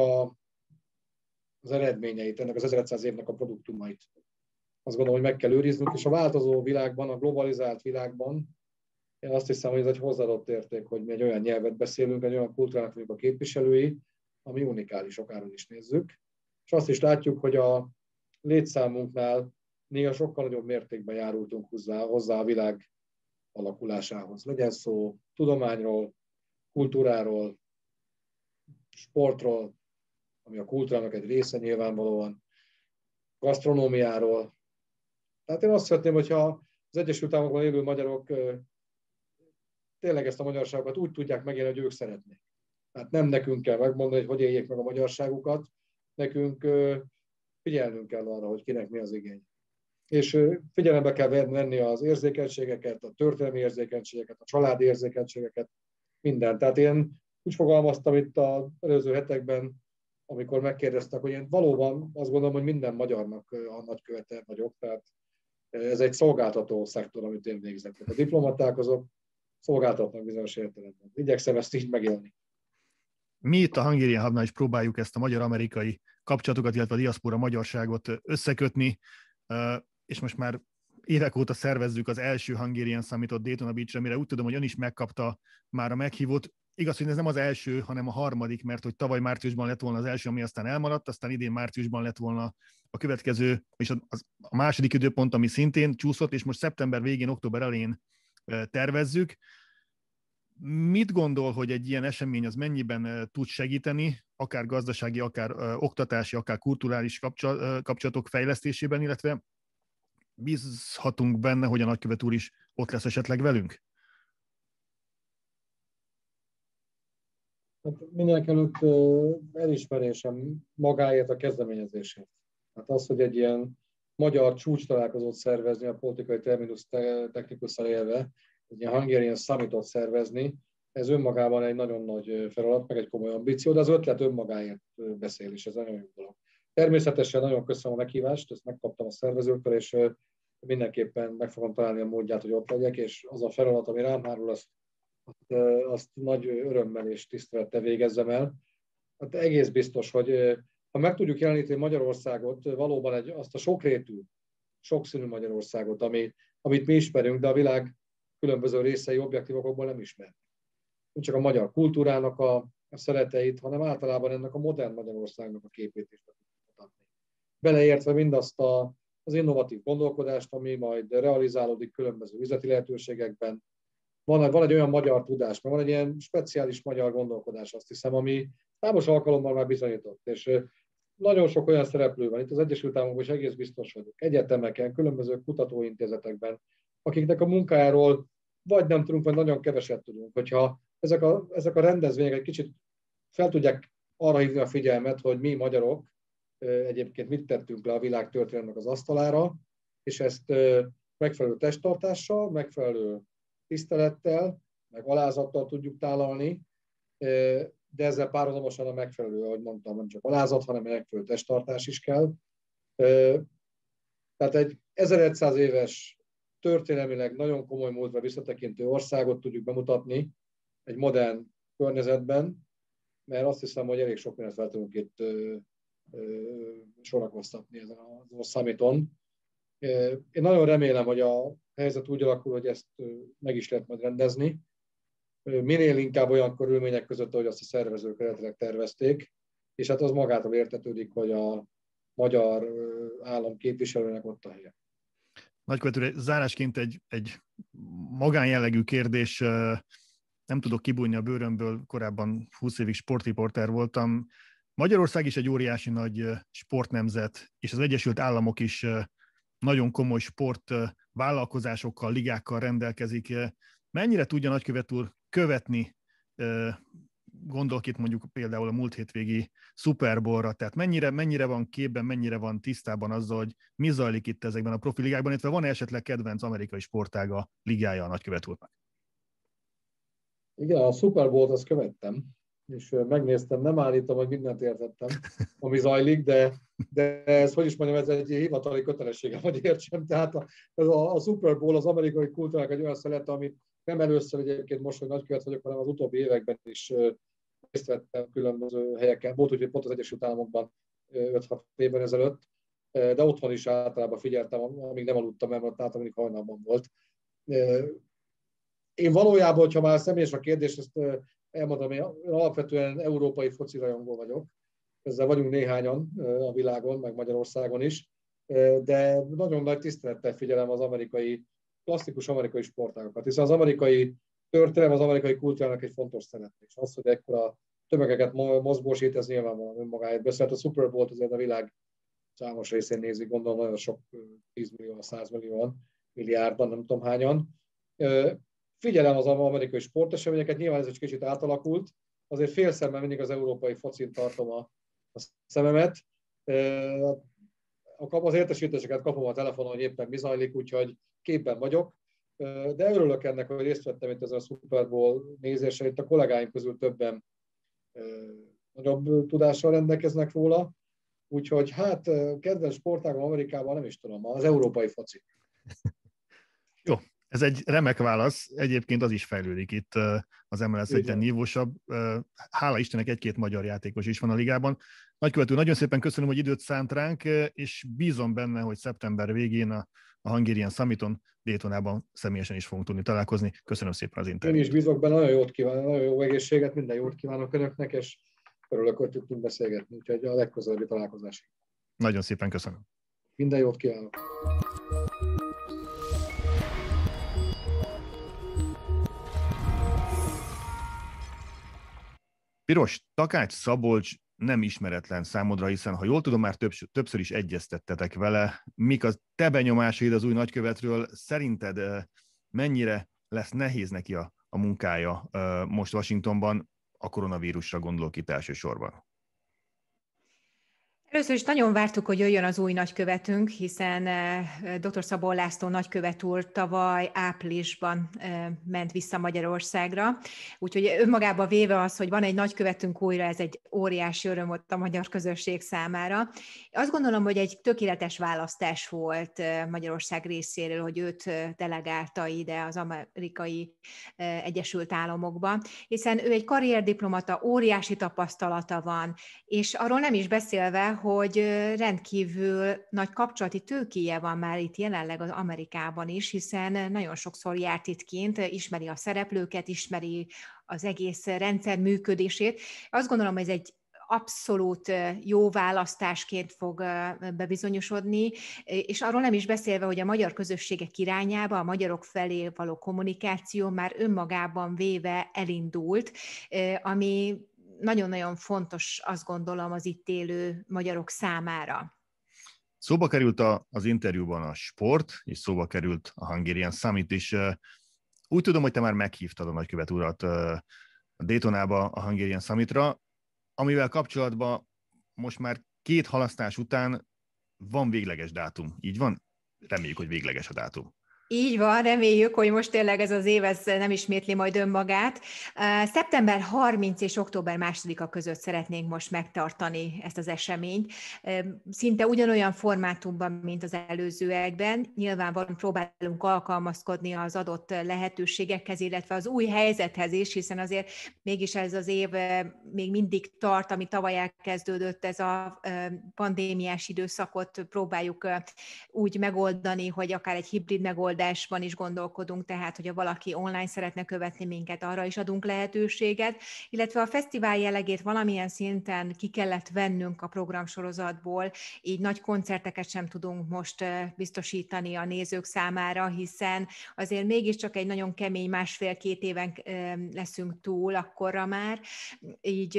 az eredményeit, ennek az 1100 évnek a produktumait azt gondolom, hogy meg kell őriznünk, és a változó világban, a globalizált világban én azt hiszem, hogy ez egy hozzáadott érték, hogy mi egy olyan nyelvet beszélünk, egy olyan kultúrának vagyunk a képviselői, ami unikális, akárhogy is nézzük. És azt is látjuk, hogy a létszámunknál néha sokkal nagyobb mértékben járultunk hozzá a világ alakulásához. Legyen szó tudományról, kultúráról, sportról, ami a kultúrának egy része nyilvánvalóan, gasztronómiáról. Tehát én azt szeretném, hogyha az Egyesült Államokban élő magyarok tényleg ezt a magyarságokat úgy tudják megélni, hogy ők szeretnék. Tehát nem nekünk kell megmondani, hogy éljék meg a magyarságukat, nekünk figyelnünk kell arra, hogy kinek mi az igény. És figyelembe kell venni az érzékenységeket, a történelmi érzékenységeket, a családi érzékenységeket, mindent. Tehát én úgy fogalmaztam itt az előző hetekben, amikor megkérdeztek, hogy én valóban azt gondolom, hogy minden magyarnak a nagykövete vagyok, tehát ez egy szolgáltató szektor, amit én végzek. A diplomaták azok szolgáltatnak bizonyos értelemben. Igyekszem ezt így megélni. Mi itt a Hungarian Hubnál is próbáljuk ezt a magyar-amerikai kapcsolatokat, illetve a diaszpora magyarságot összekötni, és most már évek óta szervezzük az első Hungarian Summitot Daytona Beachre, mire úgy tudom, hogy ön is megkapta már a meghívót. Igaz, hogy ez nem az első, hanem a harmadik, mert hogy tavaly márciusban lett volna az első, ami aztán elmaradt, aztán idén márciusban lett volna a következő, és a második időpont, ami szintén csúszott, és most szeptember végén, október elején tervezzük. Mit gondol, hogy egy ilyen esemény az mennyiben tud segíteni, akár gazdasági, akár oktatási, akár kulturális kapcsolatok fejlesztésében, illetve bízhatunk benne, hogy a nagykövet úr is ott lesz esetleg velünk? Hát mindenekelőtt elismerésem magáért a kezdeményezését. Hát az, hogy egy ilyen magyar csúcs találkozót szervezni, a politikai terminus technikusszal élve, egy ilyen Hungarian Summitot szervezni, ez önmagában egy nagyon nagy feladat, meg egy komoly ambíció, de az ötlet önmagáért beszél, és ez nagyon jó dolog. Természetesen nagyon köszönöm a meghívást, ezt megkaptam a szervezőktől, és mindenképpen meg fogom találni a módját, hogy ott legyek, és az a feladat, ami rám hárul, azt nagy örömmel és tisztelettel végezzem el. Hát egész biztos, hogy ha meg tudjuk jeleníteni Magyarországot, valóban azt a sokrétű, sokszínű Magyarországot, amit mi ismerünk, de a világ különböző részei objektív okokból nem ismer. Nem csak a magyar kultúrának a szereteit, hanem általában ennek a modern Magyarországnak a képét is mutatni. Beleértve mindazt az innovatív gondolkodást, ami majd realizálódik különböző üzleti lehetőségekben. Van egy olyan magyar tudás, mert van egy ilyen speciális magyar gondolkodás, azt hiszem, ami számos alkalommal már bizonyított. És nagyon sok olyan szereplő van itt az Egyesült Államokban, és egész biztos vagyok, egyetemeken, különböző kutatóintézetekben, akiknek a munkájáról vagy nem tudunk, vagy nagyon keveset tudunk. Hogyha ezek a rendezvények egy kicsit fel tudják arra hívni a figyelmet, hogy mi magyarok egyébként mit tettünk le a világ történelmének az asztalára, és ezt megfelelő testtartással, megfelelő tisztelettel, meg alázattal tudjuk tálalni, de ezzel párhuzamosan a megfelelő, ahogy mondtam, nem csak alázat, hanem megfelelő testtartás is kell. Tehát egy 1100 éves történelmileg nagyon komoly múltra visszatekintő országot tudjuk bemutatni egy modern környezetben, mert azt hiszem, hogy elég sok mindent fel tudunk itt sorakoztatni ezen az Summiton. Én nagyon remélem, hogy a helyzet úgy alakul, hogy ezt meg is lehet majd rendezni. Minél inkább olyan körülmények között, ahogy azt a szervezők eredetileg tervezték, és hát az magától értetődik, hogy a magyar állam képviselőnek ott a helye. Nagykövet úr, zárásként egy magánjellegű kérdés, nem tudok kibújni a bőrömből, korábban 20 évig sportriporter voltam. Magyarország is egy óriási nagy sportnemzet, és az Egyesült Államok is nagyon komoly sportvállalkozásokkal, ligákkal rendelkezik. Mennyire tudja nagykövet úr követni, gondolok itt mondjuk például a múlt hétvégi Super Bowl-ra, tehát mennyire van képben, mennyire van tisztában azzal, hogy mi zajlik itt ezekben a profi ligákban, illetve van-e esetleg kedvenc amerikai sportága, ligája a nagykövet úrnak? Igen, a Super Bowl-t azt követtem, és megnéztem, nem állítom, hogy mindent értettem, ami zajlik, de ez, hogy is mondjam, ez egy hivatali kötelességem, hogy értsem. Tehát a Super Bowl az amerikai kultúrának egy olyan szelete, amit nem először egyébként most, hogy nagykövet vagyok, hanem az utóbbi években is részt vettem különböző helyeken. Volt, hogy pont az Egyesült Államokban 5-6 évben ezelőtt, de otthon is általában figyeltem, amíg nem aludtam, mert általában mindig hajnalban volt. Én valójában, hogyha már személyes a kérdés, ezt elmondom, én alapvetően európai foci rajongó vagyok. Ezzel vagyunk néhányan a világon, meg Magyarországon is, de nagyon nagy tisztelettel figyelem az klasszikus amerikai sportágokat, hiszen az amerikai történelem, az amerikai kultúrának egy fontos szerepe. És az, hogy ekkora tömegeket mozgósít, ez nyilvánvalóan önmagáért beszélt. A Super Bowl-t azért a világ számos részén nézik, gondolom nagyon sok 10 millió, 100 millióan, milliárdan, nem tudom hányan. Figyelem az amerikai sporteseményeket, nyilván ez egy kicsit átalakult, azért félszemmel mindig az európai focin tartom a szememet. Az értesítéseket kapom a telefonon, hogy éppen mi zajlik, úgyhogy képben vagyok. De örülök ennek, hogy részt vettem itt ezen a Super Bowl nézésre. Itt a kollégáim közül többen nagyobb tudással rendelkeznek róla. Úgyhogy hát kedvenc sportágom Amerikában nem is tudom, az európai foci. Jó, Ez egy remek válasz, egyébként az is fejlődik itt az MLS egyre nívósabb. Hála Istennek egy-két magyar játékos is van a ligában. Nagykövet úr, nagyon szépen köszönöm, hogy időt szánt ránk, és bízom benne, hogy szeptember végén a Hungarian Summiton, Daytonában személyesen is fogunk tudni találkozni. Köszönöm szépen az interjút. Én is bízok benne, nagyon jót kívánok, nagyon jó egészséget, minden jót kívánok önöknek, és örülök, hogy tudtunk beszélgetni, úgyhogy a legközelebbi találkozásig. Nagyon szépen köszönöm. Minden jót kívánok. Piros, Takács Szabolcs nem ismeretlen számodra, hiszen ha jól tudom, már többször is egyeztettetek vele. Mik a te benyomásaid az új nagykövetről? Szerinted mennyire lesz nehéz neki a munkája most Washingtonban? A koronavírusra gondolok itt elsősorban. Először is nagyon vártuk, hogy jöjjön az új nagykövetünk, hiszen dr. Szabó László nagykövet úr tavaly áprilisban ment vissza Magyarországra. Úgyhogy önmagában véve az, hogy van egy nagykövetünk újra, ez egy óriási öröm volt a magyar közösség számára. Azt gondolom, hogy egy tökéletes választás volt Magyarország részéről, hogy őt delegálta ide az Amerikai Egyesült Államokba, hiszen ő egy karrierdiplomata, óriási tapasztalata van, és arról nem is beszélve, hogy rendkívül nagy kapcsolati tőkéje van már itt jelenleg az Amerikában is, hiszen nagyon sokszor járt itt kint, ismeri a szereplőket, ismeri az egész rendszer működését. Azt gondolom, ez egy abszolút jó választásként fog bebizonyosodni, és arról nem is beszélve, hogy a magyar közösségek irányába, a magyarok felé való kommunikáció már önmagában véve elindult, ami nagyon-nagyon fontos, azt gondolom, az itt élő magyarok számára. Szóba került az interjúban a sport, és szóba került a Hungarian Summit is. Úgy tudom, hogy te már meghívtad a nagykövet urat a Daytonába, a Hungarian Summitra, amivel kapcsolatban most már 2 halasztás után van végleges dátum. Így van? Reméljük, hogy végleges a dátum. Így van, reméljük, hogy most tényleg ez az év ez nem ismétli majd önmagát. Szeptember 30 és október 2-a között szeretnénk most megtartani ezt az eseményt. Szinte ugyanolyan formátumban, mint az előzőekben. Nyilvánvalóan próbálunk alkalmazkodni az adott lehetőségekhez, illetve az új helyzethez is, hiszen azért mégis ez az év még mindig tart, ami tavaly elkezdődött, ez a pandémiás időszakot próbáljuk úgy megoldani, hogy akár egy hibrid megoldásban is gondolkodunk, tehát, hogyha valaki online szeretne követni minket, arra is adunk lehetőséget, illetve a fesztivál jellegét valamilyen szinten ki kellett vennünk a programsorozatból, így nagy koncerteket sem tudunk most biztosítani a nézők számára, hiszen azért mégiscsak egy nagyon kemény 1,5-2 éven leszünk túl akkorra már, így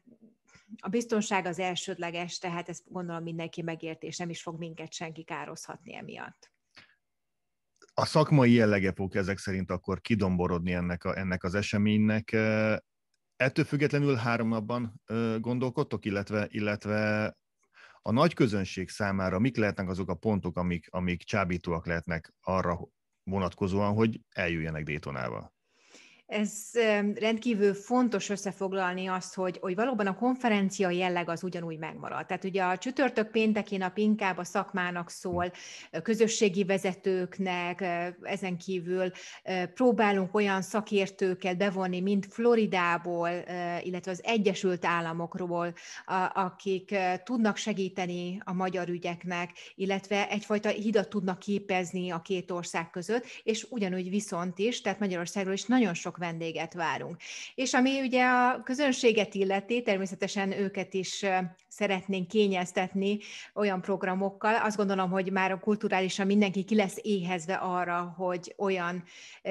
a biztonság az elsődleges, tehát ezt gondolom mindenki megérti, és nem is fog minket senki kározhatni emiatt. A szakmai jellege fog ezek szerint akkor kidomborodni ennek az eseménynek. Ettől függetlenül 3 napban gondolkodtok, illetve a nagy közönség számára mik lehetnek azok a pontok, amik csábítóak lehetnek arra vonatkozóan, hogy eljöjjenek Daytonába? Ez rendkívül fontos összefoglalni azt, hogy valóban a konferencia jelleg az ugyanúgy megmarad. Tehát ugye a csütörtök pénteki nap inkább a szakmának szól, közösségi vezetőknek, ezen kívül próbálunk olyan szakértőket bevonni, mint Floridából, illetve az Egyesült Államokról, akik tudnak segíteni a magyar ügyeknek, illetve egyfajta hidat tudnak képezni a 2 ország között, és ugyanúgy viszont is, tehát Magyarországról is nagyon sok vendéget várunk. És ami ugye a közönséget illeti, természetesen őket is szeretnénk kényeztetni olyan programokkal. Azt gondolom, hogy már kulturálisan mindenki ki lesz éhezve arra, hogy olyan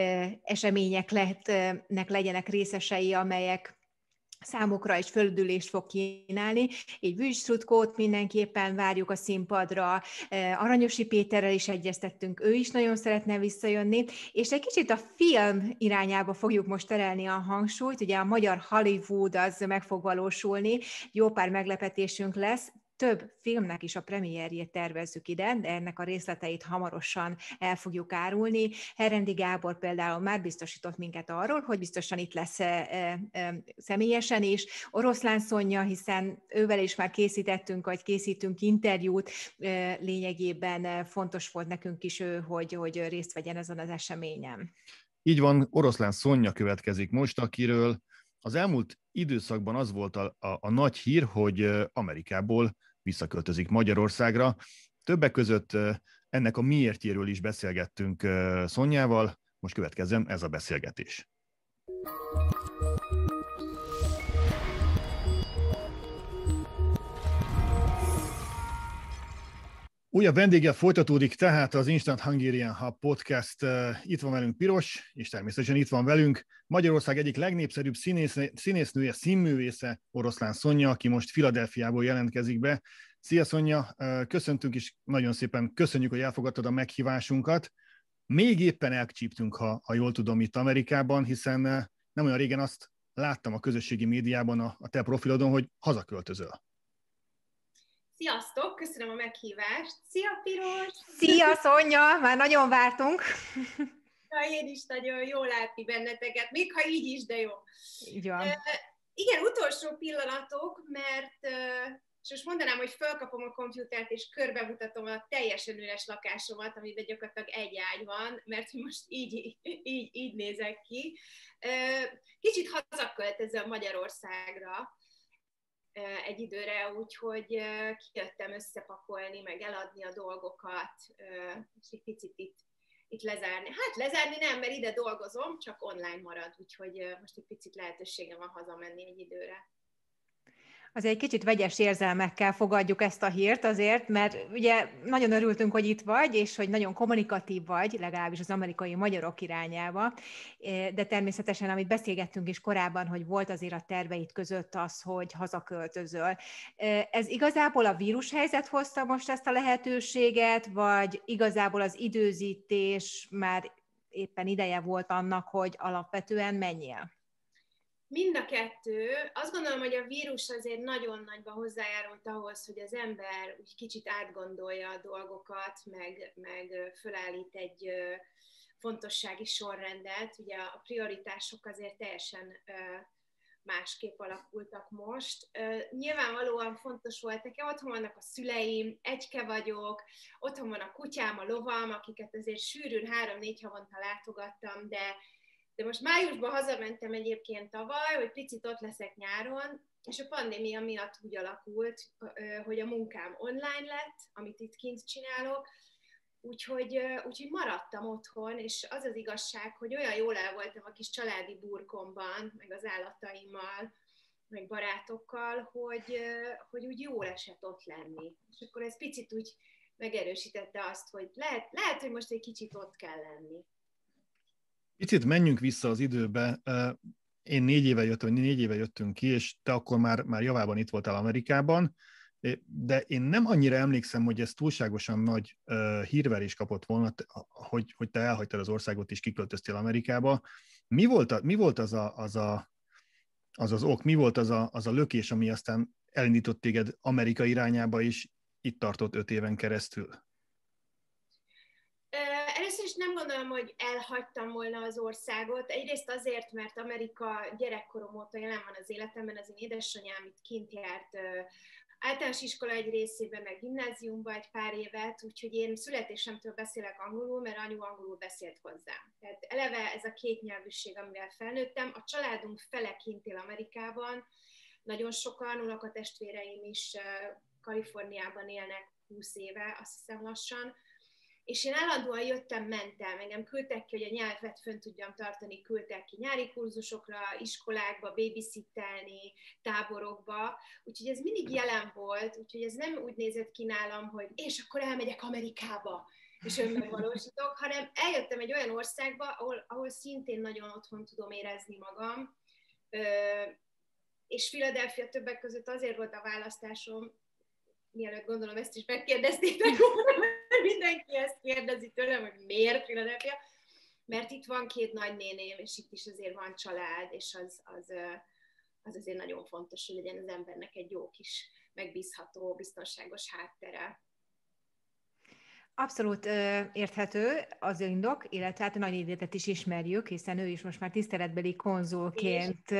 eseményeknek legyenek részesei, amelyek számukra is földülést fog kínálni. Így Vűcs Trutkót mindenképpen várjuk a színpadra, Aranyosi Péterrel is egyeztettünk, ő is nagyon szeretne visszajönni, és egy kicsit a film irányába fogjuk most terelni a hangsúlyt, ugye a magyar Hollywood az meg fog valósulni, jó pár meglepetésünk lesz, több filmnek is a premierjét tervezzük ide, de ennek a részleteit hamarosan el fogjuk árulni. Herendi Gábor például már biztosított minket arról, hogy biztosan itt lesz személyesen is. Oroszlán Szonya, hiszen ővel is már készítünk interjút, lényegében fontos volt nekünk is ő, hogy részt vegyen ezen az eseményen. Így van, Oroszlán Szonya következik most, akiről az elmúlt időszakban az volt a nagy hír, hogy Amerikából visszaköltözik Magyarországra. Többek között ennek a miértjéről is beszélgettünk Szonyával, most következzen ez a beszélgetés. Újabb vendéggel folytatódik tehát az Instant Hungarian Hub podcast. Itt van velünk Piros, és természetesen itt van velünk Magyarország egyik legnépszerűbb színésznője, színművésze, Oroszlán Szonya, aki most Philadelphiából jelentkezik be. Szia Szonya, köszöntünk és nagyon szépen köszönjük, hogy elfogadtad a meghívásunkat. Még éppen elcsíptünk, ha jól tudom, itt Amerikában, hiszen nem olyan régen azt láttam a közösségi médiában a te profilodon, hogy hazaköltözöl. Sziasztok, köszönöm a meghívást. Szia, Piros! Szia, Szonya! Már nagyon vártunk. Én is nagyon jó látni benneteket, még ha így is, de jó. Így van. Igen, utolsó pillanatok, mert és most mondanám, hogy felkapom a komputert, és körbemutatom a teljesen üres lakásomat, amiben gyakorlatilag egy ágy van, mert most így nézek ki. Kicsit hazaköltözöm Magyarországra egy időre, úgyhogy kijöttem összepakolni, meg eladni a dolgokat, és egy picit itt lezárni. Hát lezárni nem, mert ide dolgozom, csak online marad, úgyhogy most egy picit lehetőségem van hazamenni egy időre. Azért egy kicsit vegyes érzelmekkel fogadjuk ezt a hírt azért, mert ugye nagyon örültünk, hogy itt vagy, és hogy nagyon kommunikatív vagy, legalábbis az amerikai magyarok irányába, de természetesen, amit beszélgettünk is korábban, hogy volt azért a terveid között az, hogy hazaköltözöl. Ez igazából a vírushelyzet hozta most ezt a lehetőséget, vagy igazából az időzítés már éppen ideje volt annak, hogy alapvetően menjél? Mind a kettő. Azt gondolom, hogy a vírus azért nagyon nagyban hozzájárult ahhoz, hogy az ember úgy kicsit átgondolja a dolgokat, meg fölállít egy fontossági sorrendet. Ugye a prioritások azért teljesen másképp alakultak most. Nyilvánvalóan fontos volt nekem, otthon vannak a szüleim, egyke vagyok, otthon van a kutyám, a lovam, akiket azért sűrűn 3-4 havonta látogattam, de most májusban hazamentem egyébként tavaly, hogy picit ott leszek nyáron, és a pandémia miatt úgy alakult, hogy a munkám online lett, amit itt kint csinálok, úgyhogy maradtam otthon, és az az igazság, hogy olyan jól el voltam a kis családi burkomban, meg az állataimmal, meg barátokkal, hogy úgy jól esett ott lenni. És akkor ez picit úgy megerősítette azt, hogy lehet, hogy most egy kicsit ott kell lenni. Picit menjünk vissza az időbe. Én 4 éve jöttünk ki, és te akkor már javában itt voltál Amerikában, de én nem annyira emlékszem, hogy ez túlságosan nagy hírverés kapott volna, hogy te elhagytad az országot és kiköltöztél Amerikába. Mi volt az az ok, mi volt az a lökés, ami aztán elindított téged Amerika irányába, és itt tartott 5 éven keresztül? Először is nem gondolom, hogy elhagytam volna az országot. Egyrészt azért, mert Amerika gyerekkorom óta jelen van az életemben, az én édesanyám itt kint járt általános iskola egy részében, meg gimnáziumban egy pár évet, úgyhogy én születésemtől beszélek angolul, mert anyu angolul beszélt hozzám. Tehát eleve ez a kétnyelvűség, amivel felnőttem. A családunk fele kint él Amerikában, nagyon sokan, unokatestvéreim is Kaliforniában élnek 20 éve, azt hiszem lassan, és én állandóan jöttem-mentem, engem küldtek ki, hogy a nyelvet fönn tudjam tartani, küldtek ki nyári kurzusokra, iskolákba, babysittelni, táborokba, úgyhogy ez mindig jelen volt, úgyhogy ez nem úgy nézett ki nálam, hogy és akkor elmegyek Amerikába, és önmegvalósítok, hanem eljöttem egy olyan országba, ahol szintén nagyon otthon tudom érezni magam, és Philadelphia többek között azért volt a választásom, mielőtt gondolom ezt is megkérdeztétek volna, mert mindenki ezt kérdezi tőlem, hogy miért Philadelphia, mert itt van 2 nagynéném, és itt is azért van család, és az azért nagyon fontos, hogy legyen az embernek egy jó kis megbízható, biztonságos háttere. Abszolút érthető az indok, illetve hát a Nagy Édétet is ismerjük, hiszen ő is most már tiszteletbeli konzulként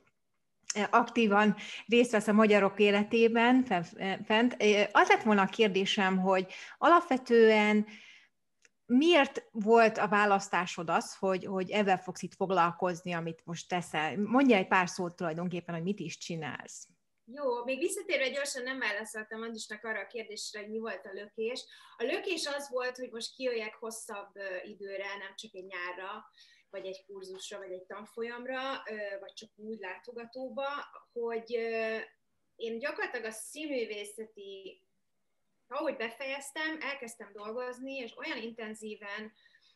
aktívan részt vesz a magyarok életében fent. Az lett volna a kérdésem, hogy alapvetően miért volt a választásod az, hogy ezzel fogsz itt foglalkozni, amit most teszel? Mondja egy pár szót tulajdonképpen, hogy mit is csinálsz. Jó, még visszatérve gyorsan nem válaszoltam Andisnak arra a kérdésre, hogy mi volt a lökés. A lökés az volt, hogy most kijöjjek hosszabb időre, nem csak egy nyárra, vagy egy kurzusra, vagy egy tanfolyamra, vagy csak úgy látogatóba, hogy én gyakorlatilag a színművészeti, ahogy befejeztem, elkezdtem dolgozni, és olyan intenzíven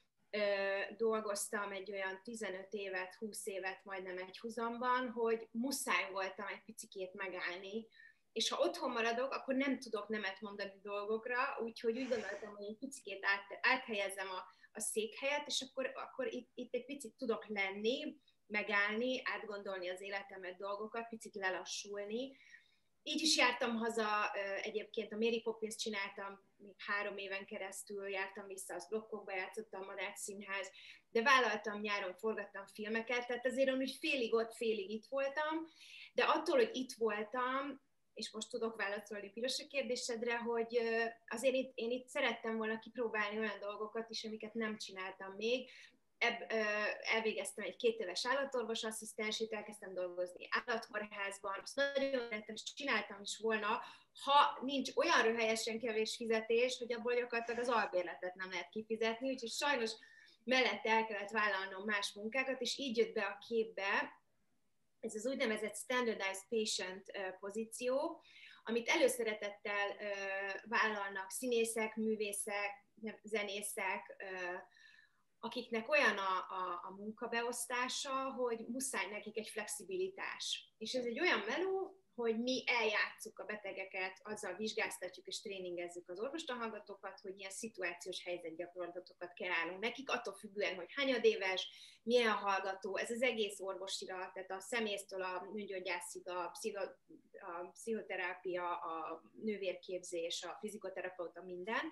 dolgoztam egy olyan 15 évet, 20 évet majdnem egy huzamban, hogy muszáj voltam egy picikét megállni, és ha otthon maradok, akkor nem tudok nemet mondani dolgokra, úgyhogy úgy gondoltam, hogy egy picikét áthelyezem a székhelyet, és akkor itt egy picit tudok lenni, megállni, átgondolni az életemet, dolgokat, picit lelassulni. Így is jártam haza, egyébként a Mary Poppins csináltam, még 3 éven keresztül jártam vissza, az blokkokba játszottam, Madách Színház, de vállaltam nyáron, forgattam filmeket, tehát azért úgy félig ott, félig itt voltam, de attól, hogy itt voltam, és most tudok válaszolni Piros a kérdésedre, hogy azért én itt szerettem volna kipróbálni olyan dolgokat is, amiket nem csináltam még. Elvégeztem egy 2 éves állatorvos asszisztensét, elkezdtem dolgozni állatkórházban, azt nagyon szerettem, és csináltam is volna, ha nincs olyan röhelyesen kevés fizetés, hogy abból gyakorlatilag az albérletet nem lehet kifizetni, úgyhogy sajnos mellette el kellett vállalnom más munkákat, és így jött be a képbe ez az úgynevezett standardized patient pozíció, amit előszeretettel vállalnak színészek, művészek, zenészek, akiknek olyan a munkabeosztása, hogy muszáj nekik egy flexibilitás. És ez egy olyan meló, hogy mi eljátszuk a betegeket, azzal vizsgáztatjuk és tréningezzük az orvostanhallgatókat, hogy ilyen szituációs helyzetgyakorlatokat kreálunk nekik, attól függően, hogy hányadéves, milyen a hallgató, ez az egész orvosira, tehát a szemésztől a nőgyógyászig, a pszichoterápia, a nővérképzés, a fizikoterapeuta, minden.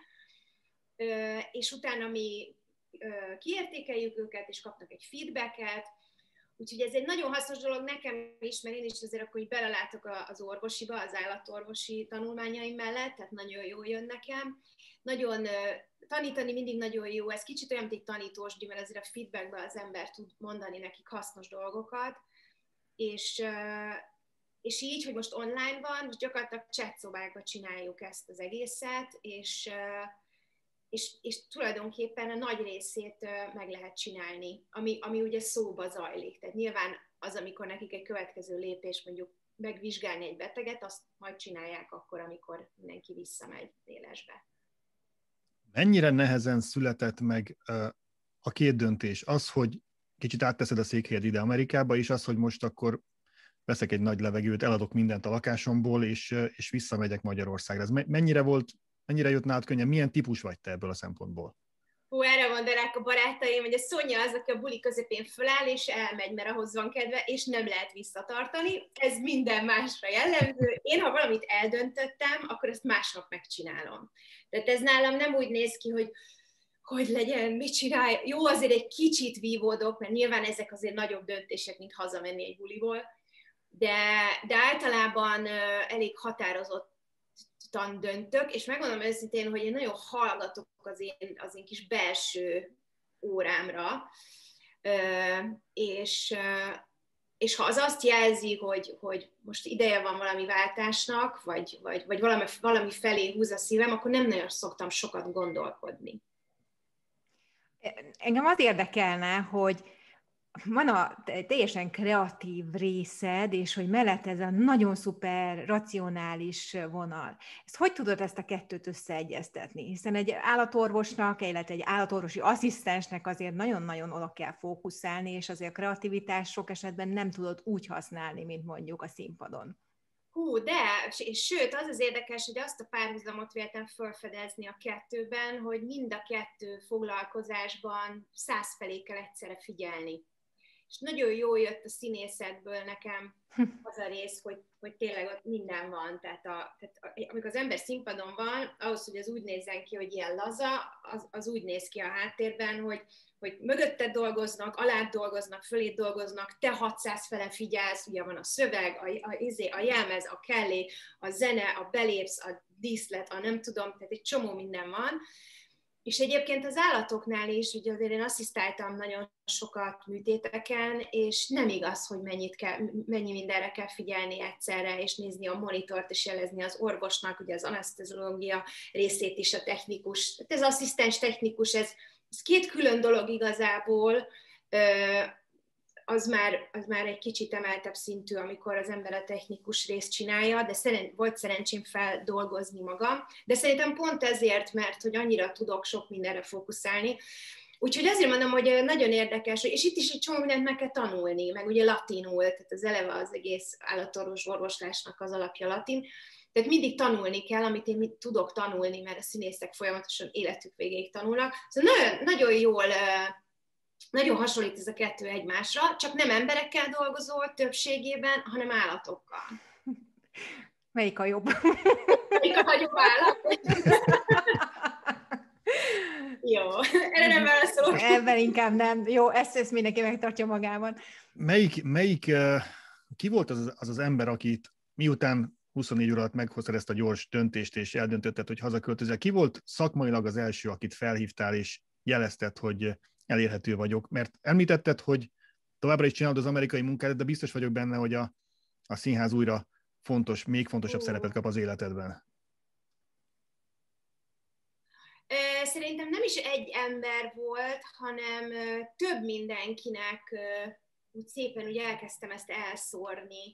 És utána mi kiértékeljük őket, és kapnak egy feedbacket, úgyhogy ez egy nagyon hasznos dolog nekem is, mert én is azért akkor így belelátok az orvosiba, az állatorvosi tanulmányaim mellett, tehát nagyon jól jön nekem. Nagyon tanítani mindig nagyon jó, ez kicsit olyan, mint egy tanítósdi, mert azért a feedbackben az ember tud mondani nekik hasznos dolgokat, és így, hogy most online van, most gyakorlatilag chat szobákban csináljuk ezt az egészet, és tulajdonképpen a nagy részét meg lehet csinálni, ami ugye szóba zajlik. Tehát nyilván az, amikor nekik egy következő lépés, mondjuk megvizsgálni egy beteget, azt majd csinálják akkor, amikor mindenki visszamegy élesbe. Mennyire nehezen született meg a 2 döntés? Az, hogy kicsit átteszed a székhelyed ide Amerikába, és az, hogy most akkor veszek egy nagy levegőt, eladok mindent a lakásomból, és visszamegyek Magyarországra. Ez mennyire jött nálad könnyen? Milyen típus vagy te ebből a szempontból? Erre mondanák a barátaim, hogy a Szonya az, aki a buli közepén föláll, és elmegy, mert ahhoz van kedve, és nem lehet visszatartani. Ez minden másra jellemző. Én, ha valamit eldöntöttem, akkor ezt másnap megcsinálom. Tehát ez nálam nem úgy néz ki, hogy legyen, mit csinálj. Jó, azért egy kicsit vívódok, mert nyilván ezek azért nagyobb döntések, mint hazamenni egy buliból, de általában elég határozott döntök, és megmondom őszintén, hogy én nagyon hallgatok az én kis belső órámra, és ha az azt jelzi, hogy most ideje van valami váltásnak, vagy valami felé húz a szívem, akkor nem nagyon szoktam sokat gondolkodni. Engem az érdekelne, hogy van a teljesen kreatív részed, és hogy mellett ez a nagyon szuper, racionális vonal. Hogy tudod ezt a kettőt összeegyeztetni? Hiszen egy állatorvosnak, illetve egy állatorvosi asszisztensnek azért nagyon-nagyon oda kell fókuszálni, és azért a kreativitás sok esetben nem tudod úgy használni, mint mondjuk a színpadon. És sőt, az érdekes, hogy azt a párhuzamot véltem felfedezni a kettőben, hogy mind a 2 foglalkozásban 100 felé kell egyszerre figyelni. és nagyon jól jött a színészetből nekem az a rész, hogy tényleg ott minden van, tehát amikor az ember színpadon van, ahhoz, hogy az úgy nézzen ki, hogy ilyen laza, az úgy néz ki a háttérben, hogy mögötted dolgoznak, alád dolgoznak, fölét dolgoznak, te 600 fele figyelsz, ugye van a szöveg, a jelmez, a kellé, a zene, a belépsz, a díszlet, a nem tudom, tehát egy csomó minden van. És egyébként az állatoknál is, ugye azért én asszisztáltam nagyon sokat műtéteken, és nem igaz, hogy mennyi mindenre kell figyelni egyszerre, és nézni a monitort, és jelezni az orvosnak, ugye az aneszteziológia részét is, a technikus. Tehát ez asszisztens technikus, ez két külön dolog igazából, az már egy kicsit emeltebb szintű, amikor az ember a technikus részt csinálja, de volt szerencsém feldolgozni magam, de szerintem pont ezért, mert hogy annyira tudok sok mindenre fókuszálni. Úgyhogy azért mondom, hogy nagyon érdekes, és itt is egy csomó mindent meg kell tanulni, meg ugye latinul, tehát az eleve az egész állatorvoslásnak az alapja latin, tehát mindig tanulni kell, amit én tudok tanulni, mert a színészek folyamatosan életük végéig tanulnak. Szóval nagyon jól, nagyon hasonlít ez a kettő egymásra, csak nem emberekkel dolgozol többségében, hanem állatokkal. Melyik a jobb? Melyik a jobb állat? Jó, erre nem válaszolok. Ebben inkább nem. Jó, ezt mindenki megtartja magában. Ki volt az ember, akit miután 24 óra alatt meghoztad ezt a gyors döntést, és eldöntötted, hogy hazaköltözel? Ki volt szakmailag az első, akit felhívtál, és jelezted, hogy elérhető vagyok? Mert említetted, hogy továbbra is csinálod az amerikai munkádat, de biztos vagyok benne, hogy a színház újra még fontosabb szerepet kap az életedben. Szerintem nem is egy ember volt, hanem több mindenkinek úgy szépen úgy elkezdtem ezt elszórni,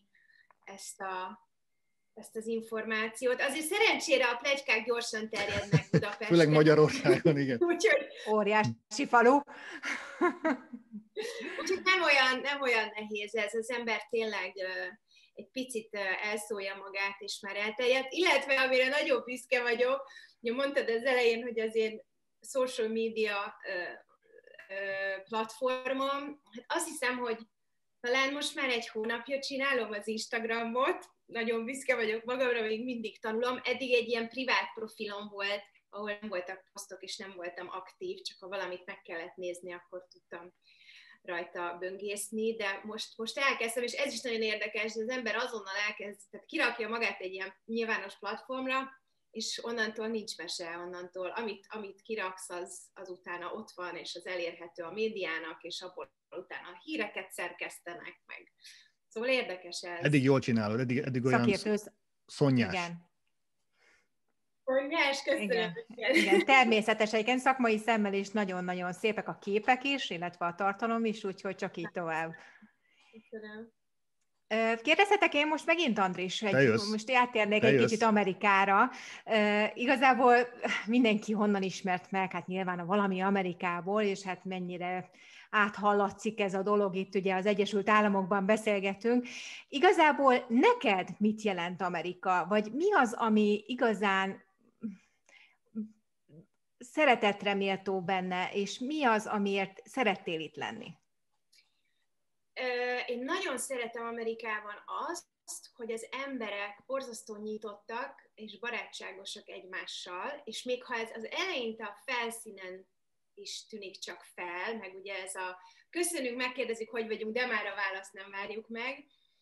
ezt az információt. Azért szerencsére a pletykák gyorsan terjednek Budapesten. Főleg Magyarországon, igen. Úgyhogy óriási falu. Úgyhogy nem olyan nehéz ez. Az ember tényleg egy picit elszólja magát, és már elterjedt. Illetve, amire nagyon büszke vagyok, ugye mondtad az elején, hogy az én social media platformom, hát azt hiszem, hogy talán most már egy hónapja csinálom az Instagramot, nagyon büszke vagyok magamra, még mindig tanulom. Eddig egy ilyen privát profilom volt, ahol nem voltak posztok, és nem voltam aktív, csak ha valamit meg kellett nézni, akkor tudtam rajta böngészni, de most elkezdtem, és ez is nagyon érdekes, hogy az ember azonnal elkezd, tehát kirakja magát egy ilyen nyilvános platformra, és onnantól nincs mese, onnantól, amit kiraksz, az utána ott van, és az elérhető a médiának, és abból utána híreket szerkesztenek meg. Szóval érdekes ez. Eddig jól csinálod, eddig olyan szonyás. Igen. Szonyás, köszönöm. Igen, természetesen, igen, szakmai szemmel is nagyon-nagyon szépek a képek is, illetve a tartalom is, úgyhogy csak így tovább. Köszönöm. Kérdezhetek én most megint, Andris, most átérnék egy kicsit Amerikára. Igazából mindenki honnan ismert meg, hát nyilván valami Amerikából, és hát mennyire áthallatszik ez a dolog, itt ugye az Egyesült Államokban beszélgetünk. Igazából neked mit jelent Amerika? Vagy mi az, ami igazán szeretetre méltó benne, és mi az, amiért szerettél itt lenni? Én nagyon szeretem Amerikában azt, hogy az emberek borzasztó nyitottak és barátságosak egymással, és még ha ez az eleinte a felszínen is tűnik csak fel, meg ugye ez a köszönünk, megkérdezik, hogy vagyunk, de már a választ nem várjuk meg,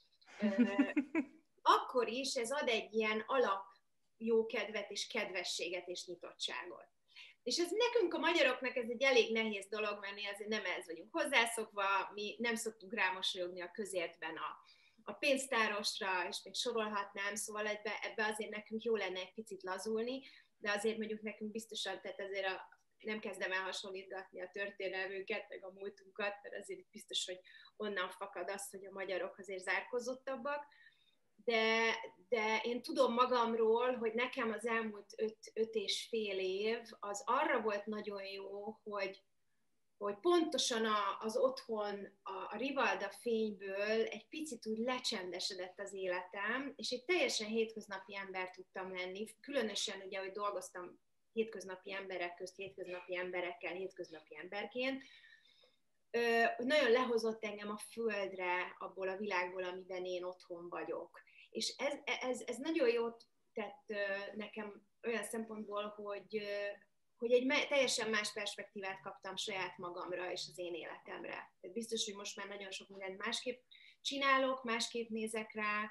akkor is ez ad egy ilyen alap jókedvet és kedvességet és nyitottságot. És ez nekünk a magyaroknak ez egy elég nehéz dolog, mert mi azért nem ez vagyunk hozzászokva, mi nem szoktunk rámosolyogni a közértben a pénztárosra, és még sorolhatnám, szóval ebbe azért nekünk jó lenne egy picit lazulni, de azért mondjuk nekünk biztosan, tehát azért nem kezdem el hasonlítgatni a történelmünket, meg a múltunkat, mert azért biztos, hogy onnan fakad az, hogy a magyarok azért zárkózottabbak, de én tudom magamról, hogy nekem az elmúlt 5,5 év az arra volt nagyon jó, hogy pontosan az otthon, a rivalda fényből egy picit úgy lecsendesedett az életem, és egy teljesen hétköznapi ember tudtam lenni, különösen ugye, hogy dolgoztam hétköznapi emberek közt, hétköznapi emberekkel, hétköznapi emberként, nagyon lehozott engem a földre, abból a világból, amiben én otthon vagyok. És ez nagyon jót tett nekem olyan szempontból, hogy egy teljesen más perspektívát kaptam saját magamra és az én életemre. Tehát biztos, hogy most már nagyon sok mindent másképp csinálok, másképp nézek rá.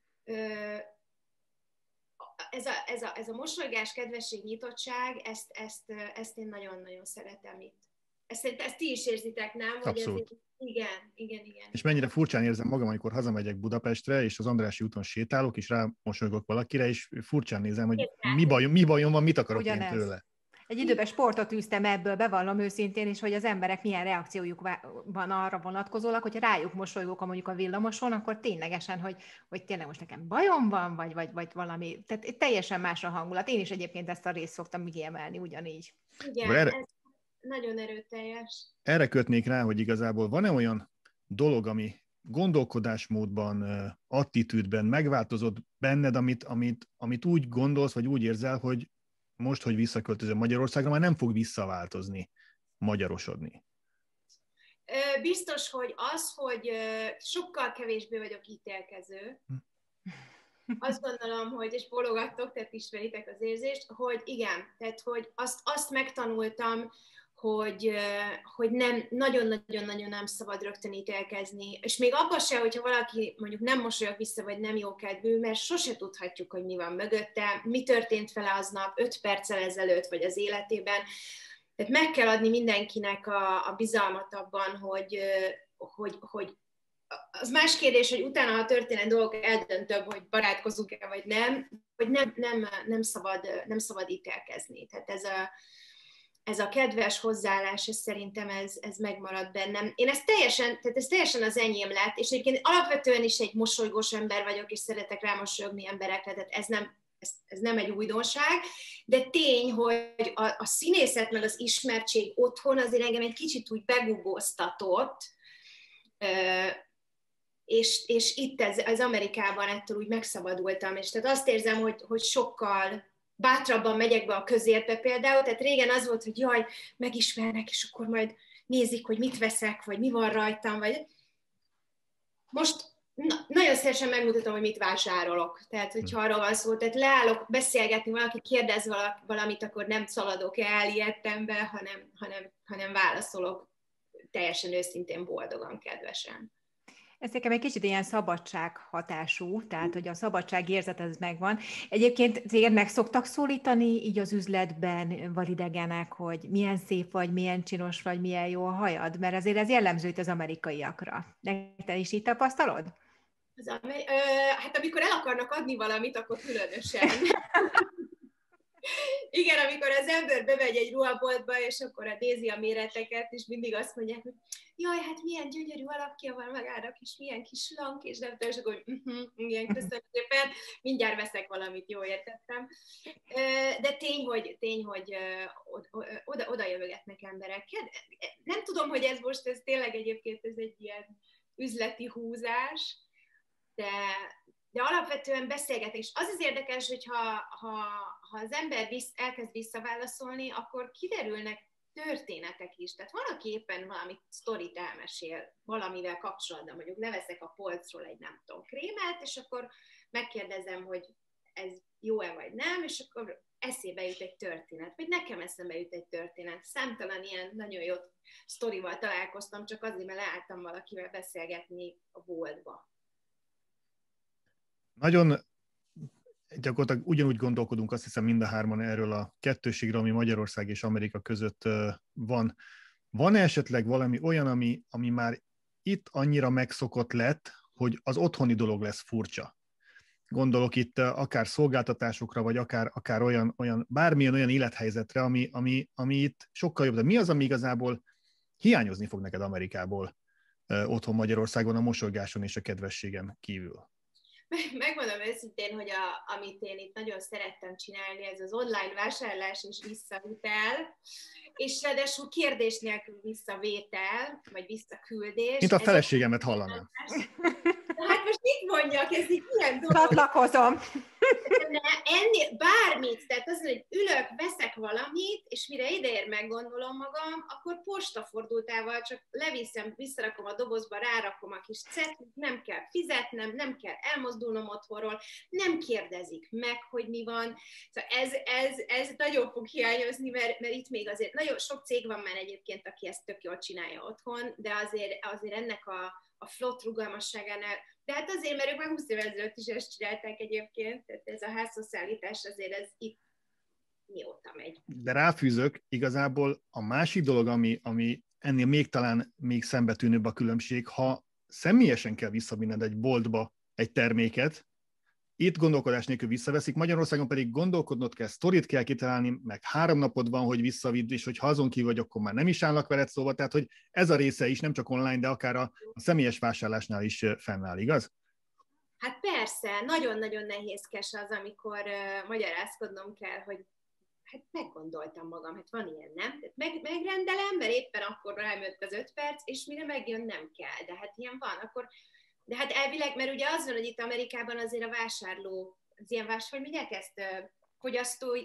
Ez a mosolygás, kedvesség, nyitottság, ezt én nagyon-nagyon szeretem itt. Ezt ti is érzitek, nem? Abszolút. Igen. És mennyire furcsán érzem magam, amikor hazamegyek Budapestre, és az Andrássy úton sétálok, és rámosolygok valakire, és furcsán nézem, hogy mi bajom van, mit akarok ugyanez. Én tőle. Egy időben sportot űztem ebből, bevallom őszintén is, hogy az emberek milyen reakciójuk van arra vonatkozólag, hogyha rájuk mosolygok mondjuk a villamoson, akkor ténylegesen, hogy tényleg most nekem bajom van, vagy valami, tehát teljesen más a hangulat. Én is egyébként ezt a részt szoktam kiemelni ugyanígy. Igen, ez nagyon erőteljes. Erre kötnék rá, hogy igazából van-e olyan dolog, ami gondolkodásmódban, attitűdben megváltozott benned, amit úgy gondolsz, vagy úgy érzel, hogy most, hogy visszaköltözöm Magyarországra, már nem fog visszaváltozni, magyarosodni? Biztos, hogy hogy sokkal kevésbé vagyok ítélkező. Azt gondolom, hogy, és bólogattok, tehát ismeritek az érzést, hogy igen, tehát hogy azt megtanultam, hogy nem, nagyon-nagyon nem szabad rögtön ítélkezni. És még abban se, hogyha valaki mondjuk nem mosolyog vissza, vagy nem jókedvű, mert sose tudhatjuk, hogy mi van mögötte, mi történt vele aznap 5 perccel ezelőtt, vagy az életében. Tehát meg kell adni mindenkinek a bizalmat abban, hogy az más kérdés, hogy utána, ha történnek dolgok, eldöntöm, hogy barátkozunk-e, vagy nem, hogy nem szabad ítélkezni. Tehát ez a kedves hozzáállás, szerintem ez megmarad bennem. Én ez teljesen az enyém lett, és egyébként alapvetően is egy mosolygós ember vagyok, és szeretek rámosolyogni emberekre, tehát ez nem egy újdonság, de tény, hogy a színészet meg az ismertség otthon azért engem egy kicsit úgy begugóztatott, és itt ez Amerikában ettől úgy megszabadultam, és tehát azt érzem, hogy sokkal bátrabban megyek be a közérbe például, tehát régen az volt, hogy jaj, megismernek, és akkor majd nézik, hogy mit veszek, vagy mi van rajtam, vagy most nagyon szívesen megmutatom, hogy mit vásárolok. Tehát, hogyha arról van szó, tehát leállok beszélgetni, valaki kérdez valamit, akkor nem szaladok el ilyettembe, hanem válaszolok teljesen őszintén, boldogan, kedvesen. Ez nekem egy kicsit ilyen szabadság hatású, tehát hogy a szabadságérzet ez megvan. Egyébként téged meg szoktak szólítani így az üzletben validegenek, hogy milyen szép vagy, milyen csinos vagy, milyen jó a hajad? Mert azért ez jellemző itt az amerikaiakra. Te is így tapasztalod? Hát amikor el akarnak adni valamit, akkor különösen. Igen, amikor az ember bemegy egy ruhaboltba, és akkor nézi a méreteket, és mindig azt mondják, hogy jaj, hát milyen gyönyörű alakja van magának, és milyen kis lank, és nem tudom, és akkor igen, köszönöm szépen, mindjárt veszek valamit, jól értettem. De tény, hogy oda jövögetnek emberek. Nem tudom, hogy ez tényleg egyébként ez egy ilyen üzleti húzás, de alapvetően beszélgetni. És az érdekes, hogy ha az ember elkezd visszaválaszolni, akkor kiderülnek történetek is. Tehát van, aki éppen valami sztorit elmesél valamivel kapcsolatban, mondjuk leveszek a polcról egy nem tudom krémet, és akkor megkérdezem, hogy ez jó-e vagy nem, és akkor eszébe jut egy történet, vagy nekem eszembe jut egy történet. Számtalan ilyen nagyon jó sztorival találkoztam, csak azért, mert leálltam valakivel beszélgetni a boltba. Nagyon gyakorlatilag ugyanúgy gondolkodunk, azt hiszem mind a hárman erről a kettőségről, ami Magyarország és Amerika között van. Van esetleg valami olyan, ami már itt annyira megszokott lett, hogy az otthoni dolog lesz furcsa? Gondolok itt akár szolgáltatásokra, vagy akár olyan bármilyen olyan élethelyzetre, ami itt sokkal jobb. De mi az, ami igazából hiányozni fog neked Amerikából otthon Magyarországon a mosolygáson és a kedvességen kívül? Megmondom őszintén, hogy amit én itt nagyon szerettem csinálni, ez az online vásárlás és visszavitel, és ráadásul kérdés nélkül visszavétel, vagy visszaküldés. Mint a feleségemet hallanám. Hát most mit mondjak, ez így ilyen dolog. Csatlakozom. ennél bármit, tehát az, hogy ülök, veszek valamit, és mire ideér meggondolom magam, akkor postafordultával csak leviszem, visszarakom a dobozba, rárakom a kis cetlit, nem kell fizetnem, nem kell elmozdulnom otthonról, nem kérdezik meg, hogy mi van. Szóval ez nagyon fog hiányozni, mert itt még azért nagyon sok cég van már egyébként, aki ezt tök jól csinálja otthon, de azért ennek a flott rugalmasságánál, de hát azért, mert ők már 20 évvel ezelőtt is ezt csinálták egyébként, tehát ez a házhozszállítás azért ez itt mióta megy. De ráfűzök, igazából a másik dolog, ami ennél talán még szembetűnőbb a különbség, ha személyesen kell visszavinned egy boltba egy terméket, itt gondolkodás nélkül visszaveszik, Magyarországon pedig gondolkodnod kell, sztorit kell kitalálni, meg 3 napod van, hogy visszavidd, és hogy ha azon kívül vagy, akkor már nem is állnak veled szóba, tehát hogy ez a része is nem csak online, de akár a személyes vásárlásnál is fennáll, igaz? Hát persze, nagyon-nagyon nehézkes az, amikor magyarázkodnom kell, hogy hát meggondoltam magam, hát van ilyen, nem? Megrendelem, mert éppen akkor rám jött az 5 perc, és mire megjön, nem kell, de hát ilyen van, akkor. De hát elvileg, mert ugye az van, hogy itt Amerikában azért a vásárló, az ilyen hogy mondják ezt, fogyasztói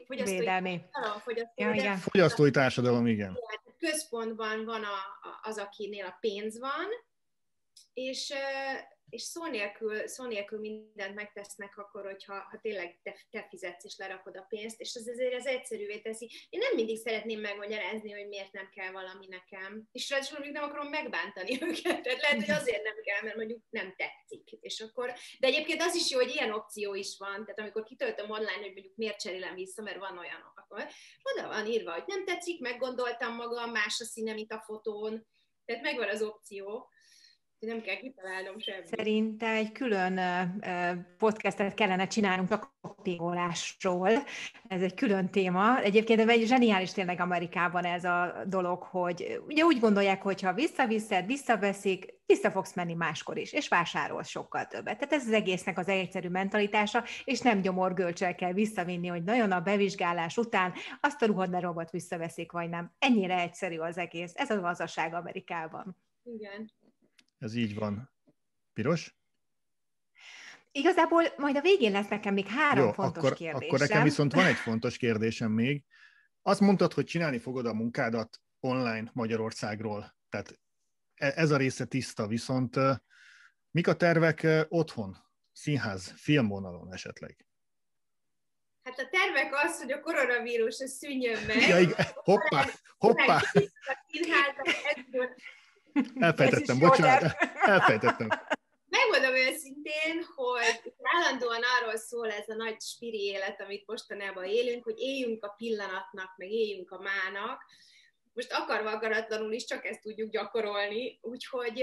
társadalom, igen. Központban van az, akinél a pénz van, és szó nélkül mindent megtesznek akkor, hogyha tényleg te fizetsz és lerakod a pénzt, és azért ez egyszerűvé teszi. Én nem mindig szeretném megmagyarázni, hogy miért nem kell valami nekem. És ráadásul mondjuk nem akarom megbántani őket, tehát lehet, hogy azért nem kell, mert mondjuk nem tetszik. És akkor, de egyébként az is jó, hogy ilyen opció is van, tehát amikor kitöltöm online, hogy mondjuk miért cserélem vissza, mert van olyanok, akkor oda van írva, hogy nem tetszik, meggondoltam magam, más a színe, mint a fotón, tehát megvan az opció. Nem kell kitalálnom semmit. Szerintem egy külön podcastet kellene csinálnunk a copyolásról. Ez egy külön téma. Egyébként egy zseniális tényleg Amerikában ez a dolog, hogy ugye úgy gondolják, hogy ha visszaveszik, vissza fogsz menni máskor is, és vásárolsz sokkal többet. Tehát ez az egésznek az egyszerű mentalitása, és nem gyomorgölcsel kell visszavinni, hogy nagyon a bevizsgálás után azt a ruhadarabot visszaveszik, vagy nem. Ennyire egyszerű az egész. Ez a gazdaság Amerikában. Igen. Ez így van. Piros? Igazából majd a végén lesz nekem még 3 fontos kérdésem. Akkor nekem viszont van egy fontos kérdésem még. Azt mondtad, hogy csinálni fogod a munkádat online Magyarországról. Tehát ez a része tiszta, viszont mik a tervek otthon? Színház, filmvonalon esetleg? Hát a tervek az, hogy a koronavírus szűnjön meg. Ja, hoppá! Elfejtettem, bocsánat, elfejtettem. Megmondom őszintén, hogy állandóan arról szól ez a nagy spiri élet, amit mostanában élünk, hogy éljünk a pillanatnak, meg éljünk a mának. Most akarva akaratlanul is csak ezt tudjuk gyakorolni, úgyhogy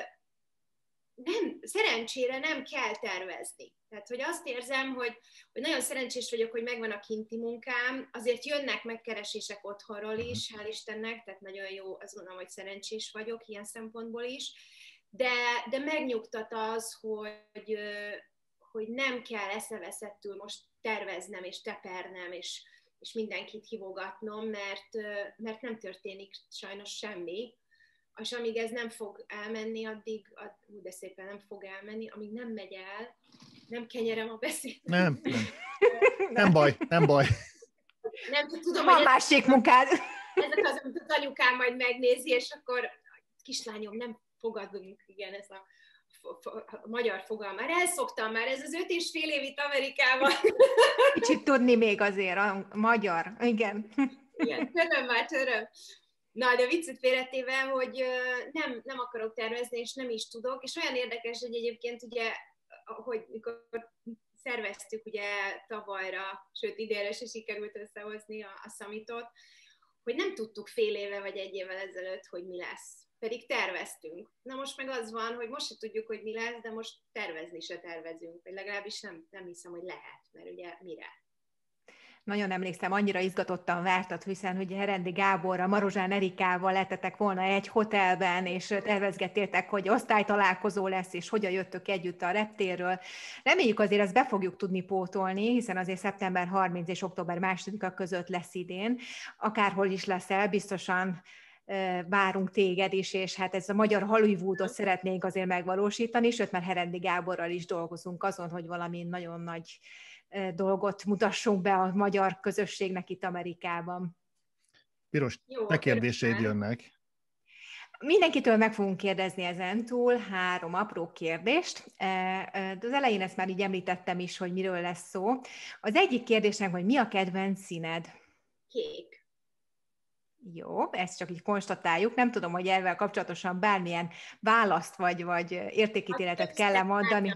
szerencsére nem kell tervezni. Tehát, hogy azt érzem, hogy nagyon szerencsés vagyok, hogy megvan a kinti munkám, azért jönnek megkeresések otthonról is, hál' Istennek, tehát nagyon jó, azt gondolom, hogy szerencsés vagyok ilyen szempontból is, de megnyugtat az, hogy nem kell eszeveszettül most terveznem és tepernem, és mindenkit hívogatnom, mert nem történik sajnos semmi. És amíg ez nem fog elmenni, de szépen nem fog elmenni, amíg nem megy el, nem kenyerem a beszédet. Nem baj. Nem tudom, van másik munkád. Ezek az, amit az anyukám majd megnézi, és akkor kislányom, nem fogadunk, igen, ez a magyar fogalom. Már elszoktam már, ez az 5,5 év itt Amerikában. Kicsit tudni még azért a magyar, igen. Igen, töröm. Na, de viccet félretéve, hogy nem akarok tervezni, és nem is tudok, és olyan érdekes, hogy egyébként ugye, hogy mikor szerveztük ugye tavalyra, sőt idénre se sikerült összehozni a summitot, hogy nem tudtuk fél éve vagy 1 évvel ezelőtt, hogy mi lesz. Pedig terveztünk. Na most meg az van, hogy most se tudjuk, hogy mi lesz, de most tervezni se tervezünk, vagy legalábbis nem hiszem, hogy lehet, mert ugye mire? Nagyon emlékszem, annyira izgatottan vártad, hiszen ugye Herendi Gáborral, Marozsán Erikával lettetek volna egy hotelben, és tervezgettétek, hogy osztálytalálkozó lesz, és hogyan jöttök együtt a reptérről. Reméljük azért ezt be fogjuk tudni pótolni, hiszen azért szeptember 30 és október 2-a között lesz idén. Akárhol is leszel, biztosan várunk téged is, és hát ez a magyar Hollywoodot szeretnénk azért megvalósítani, sőt, már Herendi Gáborral is dolgozunk azon, hogy valami nagyon nagy dolgot mutassunk be a magyar közösségnek itt Amerikában. Piros, te kérdéseid jönnek. Mindenkitől meg fogunk kérdezni ezentúl 3 apró kérdést. Az elején ezt már így említettem is, hogy miről lesz szó. Az egyik kérdésem, hogy mi a kedvenc színed? Kék. Jó, ezt csak így konstatáljuk. Nem tudom, hogy ezzel kapcsolatosan bármilyen választ vagy értékítéletet kell mondani.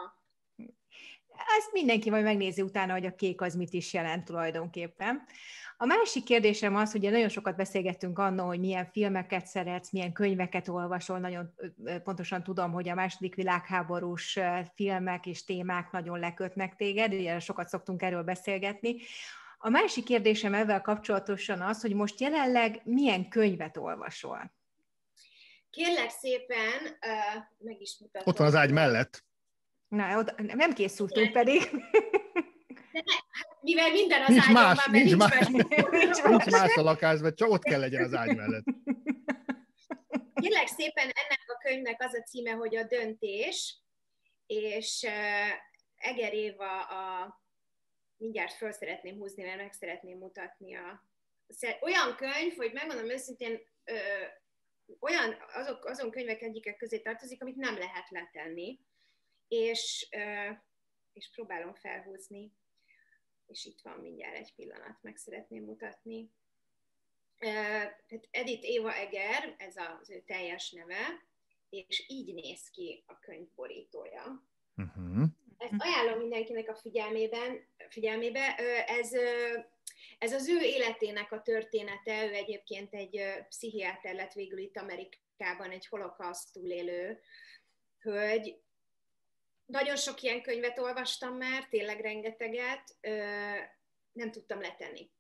Ezt mindenki majd megnézi utána, hogy a kék az mit is jelent tulajdonképpen. A másik kérdésem az, hogy nagyon sokat beszélgettünk annól, hogy milyen filmeket szeretsz, milyen könyveket olvasol. Nagyon pontosan tudom, hogy a II. Világháborús filmek és témák nagyon lekötnek téged, ugye sokat szoktunk erről beszélgetni. A másik kérdésem ezzel kapcsolatosan az, hogy most jelenleg milyen könyvet olvasol? Kérlek szépen, meg is mutatom. Ott van az ágy mellett. Na, nem készültünk pedig. De mivel minden az ágyon van, nincs más a lakásban, csak ott kell legyen az ágy mellett. Kérlek szépen, ennek a könyvnek az a címe, hogy A döntés, és Eger Éva mindjárt föl szeretném húzni, mert meg szeretném mutatni olyan könyv, hogy megmondom őszintén, azon könyvek egyikek közé tartozik, amit nem lehet letenni, és próbálom felhúzni, és itt van mindjárt egy pillanat, meg szeretném mutatni. Tehát Edith Éva Eger, ez az ő teljes neve, és így néz ki a könyv borítója. Uh-huh. Ezt ajánlom mindenkinek a figyelmébe. Ez az ő életének a története, ő egyébként egy pszichiáter lett végül itt Amerikában, egy holokauszt túlélő hölgy. Nagyon sok ilyen könyvet olvastam már, tényleg rengeteget, nem tudtam letenni.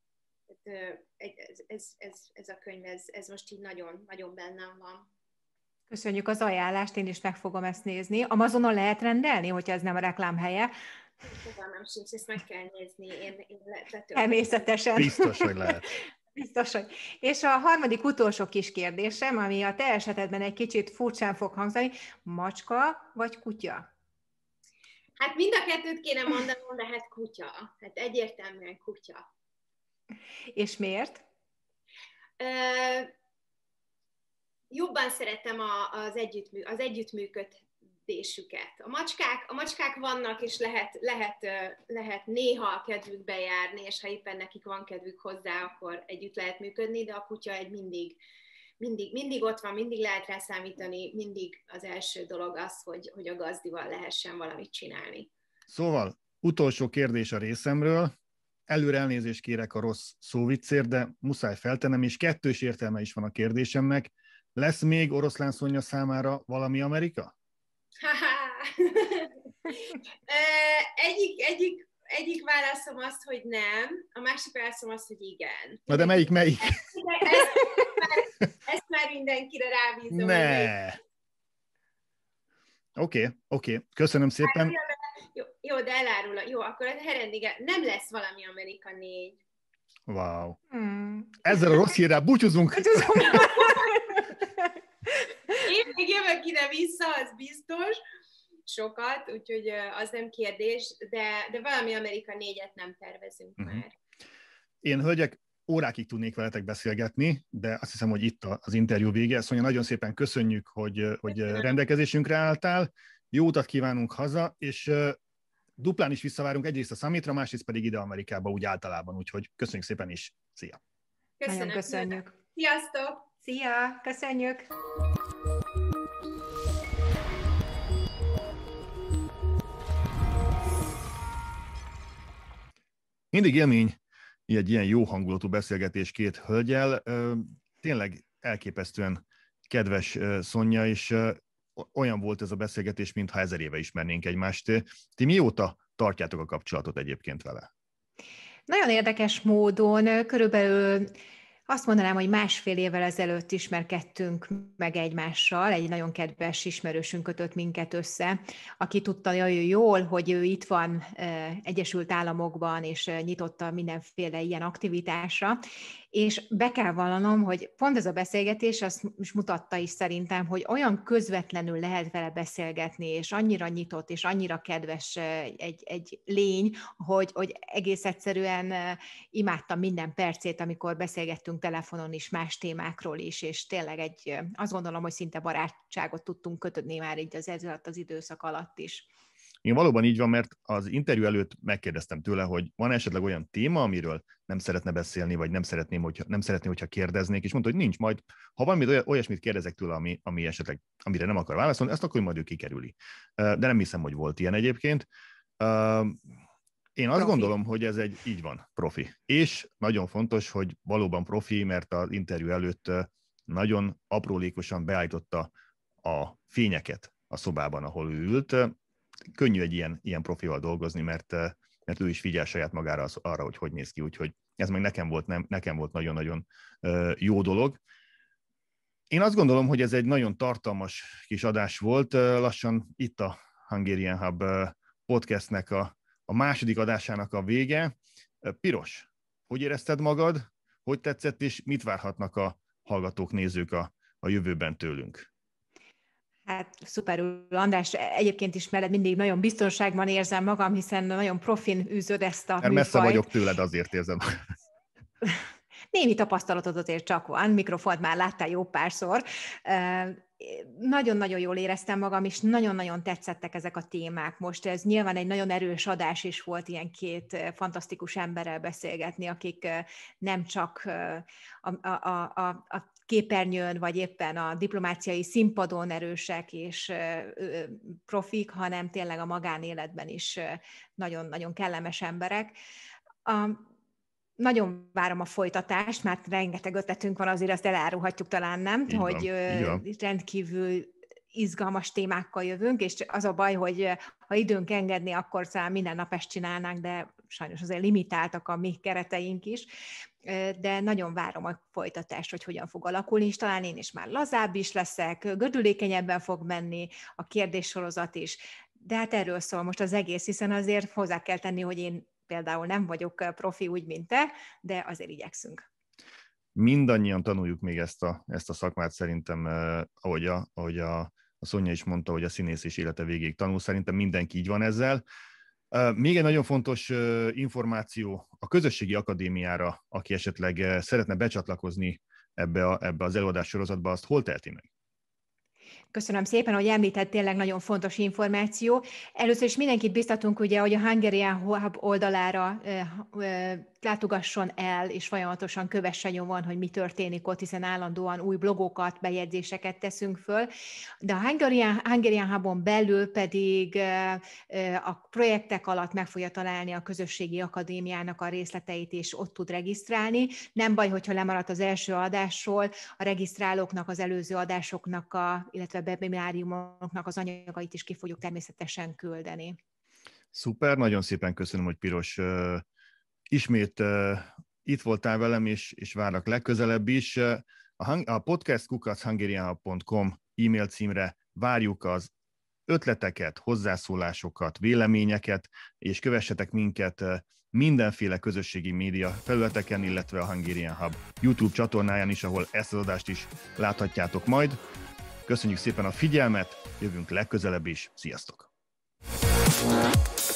Ez a könyv, ez most így nagyon, nagyon bennem van. Köszönjük az ajánlást, én is meg fogom ezt nézni. Amazonon lehet rendelni, hogyha ez nem a reklám helye? Fogalmam sincs, ezt meg kell nézni. Én természetesen. Biztos, hogy lehet. Biztos, hogy. És a harmadik utolsó kis kérdésem, ami a te esetedben egy kicsit furcsán fog hangzani, macska vagy kutya? Hát mind a kettőt kéne mondanom, de hát kutya. Hát egyértelműen kutya. És miért? Jobban szeretem az együttműködésüket. A macskák vannak, és lehet néha a kedvük bejárni, és ha éppen nekik van kedvük hozzá, akkor együtt lehet működni, de a kutya mindig ott van, mindig lehet rá számítani, mindig az első dolog az, hogy a gazdival lehessen valamit csinálni. Szóval, utolsó kérdés a részemről. Előre elnézést kérek a rossz szóviccért, de muszáj feltennem, és kettős értelme is van a kérdésemnek. Lesz még Oroszlán Szonya számára valami Amerika? Egyik válaszom az, hogy nem, a másik válaszom az, hogy igen. Na de melyik? Ezt már mindenkire rábízom. Ne! Oké. Köszönöm szépen. Jó, de elárul. Jó, akkor a Herendige nem lesz valami Amerika 4. Wow. Ezzel a rossz hírrel búcsúzunk. Én még jövök ide-vissza, az biztos. Sokat, úgyhogy az nem kérdés, de valami Amerika 4-et nem tervezünk már. Én, hölgyek, órákig tudnék veletek beszélgetni, de azt hiszem, hogy itt az interjú vége. Szóval nagyon szépen köszönjük, hogy rendelkezésünkre álltál. Jó utat kívánunk haza, és duplán is visszavárunk, egyrészt a Summitra, másrészt pedig ide Amerikába úgy általában, úgyhogy köszönjük szépen is. Szia! Nagyon köszönjük! Sziasztok! Szia! Köszönjük! Mindig élmény egy ilyen jó hangulatú beszélgetés két hölgyel. Tényleg elképesztően kedves Szonya, és olyan volt ez a beszélgetés, mintha 1000 éve ismernénk egymást. Ti mióta tartjátok a kapcsolatot egyébként vele? Nagyon érdekes módon, körülbelül azt mondanám, hogy 1,5 évvel ezelőtt ismerkedtünk meg egymással, egy nagyon kedves ismerősünk kötött minket össze, aki tudta nagyon jól, hogy ő itt van Egyesült Államokban, és nyitotta mindenféle ilyen aktivitásra, És be kell vallanom, hogy pont ez a beszélgetés azt is mutatta is szerintem, hogy olyan közvetlenül lehet vele beszélgetni, és annyira nyitott, és annyira kedves egy lény, hogy egész egyszerűen imádtam minden percét, amikor beszélgettünk telefonon is, más témákról is, és tényleg azt gondolom, hogy szinte barátságot tudtunk kötődni már így az időszak alatt is. Igen, valóban így van, mert az interjú előtt megkérdeztem tőle, hogy van esetleg olyan téma, amiről nem szeretne beszélni, vagy nem szeretné, hogyha kérdeznék, és mondta, hogy nincs, majd ha valami olyasmit kérdezek tőle, ami esetleg, amire nem akar válaszolni, azt akkor majd ő kikerüli. De nem hiszem, hogy volt ilyen egyébként. Én azt gondolom, hogy ez így van, profi. És nagyon fontos, hogy valóban profi, mert az interjú előtt nagyon aprólékosan beállította a fényeket a szobában, ahol ő ült. Könnyű egy ilyen profival dolgozni, mert ő is figyel saját magára arra, hogy néz ki, úgyhogy ez meg nekem volt nagyon-nagyon jó dolog. Én azt gondolom, hogy ez egy nagyon tartalmas kis adás volt. Lassan itt a Hungarian Hub podcastnek a második adásának a vége. Piros, hogy érezted magad? Hogy tetszett, és mit várhatnak a hallgatók, nézők a jövőben tőlünk? Hát szuperül, András, egyébként is mellett mindig nagyon biztonságban érzem magam, hiszen nagyon profin űzöd ezt a műfajt. Messze vagyok tőled, azért érzem. Némi tapasztalatod azért csak van, mikrofont már láttál jó párszor. Nagyon-nagyon jól éreztem magam, és nagyon-nagyon tetszettek ezek a témák. Most ez nyilván egy nagyon erős adás is volt ilyen két fantasztikus emberrel beszélgetni, akik nem csak a képernyőn, vagy éppen a diplomáciai színpadon erősek és profik, hanem tényleg a magánéletben is nagyon-nagyon kellemes emberek. Nagyon várom a folytatást, mert rengeteg ötletünk van, azért azt elárulhatjuk talán, nem? Így hogy van. Rendkívül izgalmas témákkal jövünk, és az a baj, hogy ha időnk engedni, akkor talán minden nap ezt csinálnánk, de sajnos azért limitáltak a mi kereteink is, de nagyon várom a folytatást, hogy hogyan fog alakulni, és talán én is már lazább is leszek, gördülékenyebben fog menni a kérdéssorozat is, de hát erről szól most az egész, hiszen azért hozzá kell tenni, hogy én például nem vagyok profi úgy, mint te, de azért igyekszünk. Mindannyian tanuljuk még ezt a szakmát szerintem, ahogy a Szonya is mondta, hogy a színész és élete végéig tanul, szerintem mindenki így van ezzel. Még egy nagyon fontos információ a Közösségi Akadémiára, aki esetleg szeretne becsatlakozni ebbe az előadás sorozatba, azt hol teheti meg? Köszönöm szépen, hogy említett, tényleg nagyon fontos információ. Először is mindenkit biztatunk, ugye, hogy a Hungarian Hub oldalára látogasson el, és folyamatosan kövesse nyomon, hogy mi történik ott, hiszen állandóan új blogokat, bejegyzéseket teszünk föl. De a Hungarian Hubon belül pedig a projektek alatt meg fogja találni a Közösségi Akadémiának a részleteit, és ott tud regisztrálni. Nem baj, hogyha lemaradt az első adásról, a regisztrálóknak, az előző adásoknak, illetve webináriumoknak az anyagait is ki fogjuk természetesen küldeni. Szuper, nagyon szépen köszönöm, hogy Piros ismét itt voltál velem, és várlak legközelebb is. A podcast@hungarianhub.com e-mail címre várjuk az ötleteket, hozzászólásokat, véleményeket, és kövessetek minket mindenféle közösségi média felületeken, illetve a Hungarian Hub YouTube csatornáján is, ahol ezt az adást is láthatjátok majd. Köszönjük szépen a figyelmet, jövünk legközelebb is, sziasztok!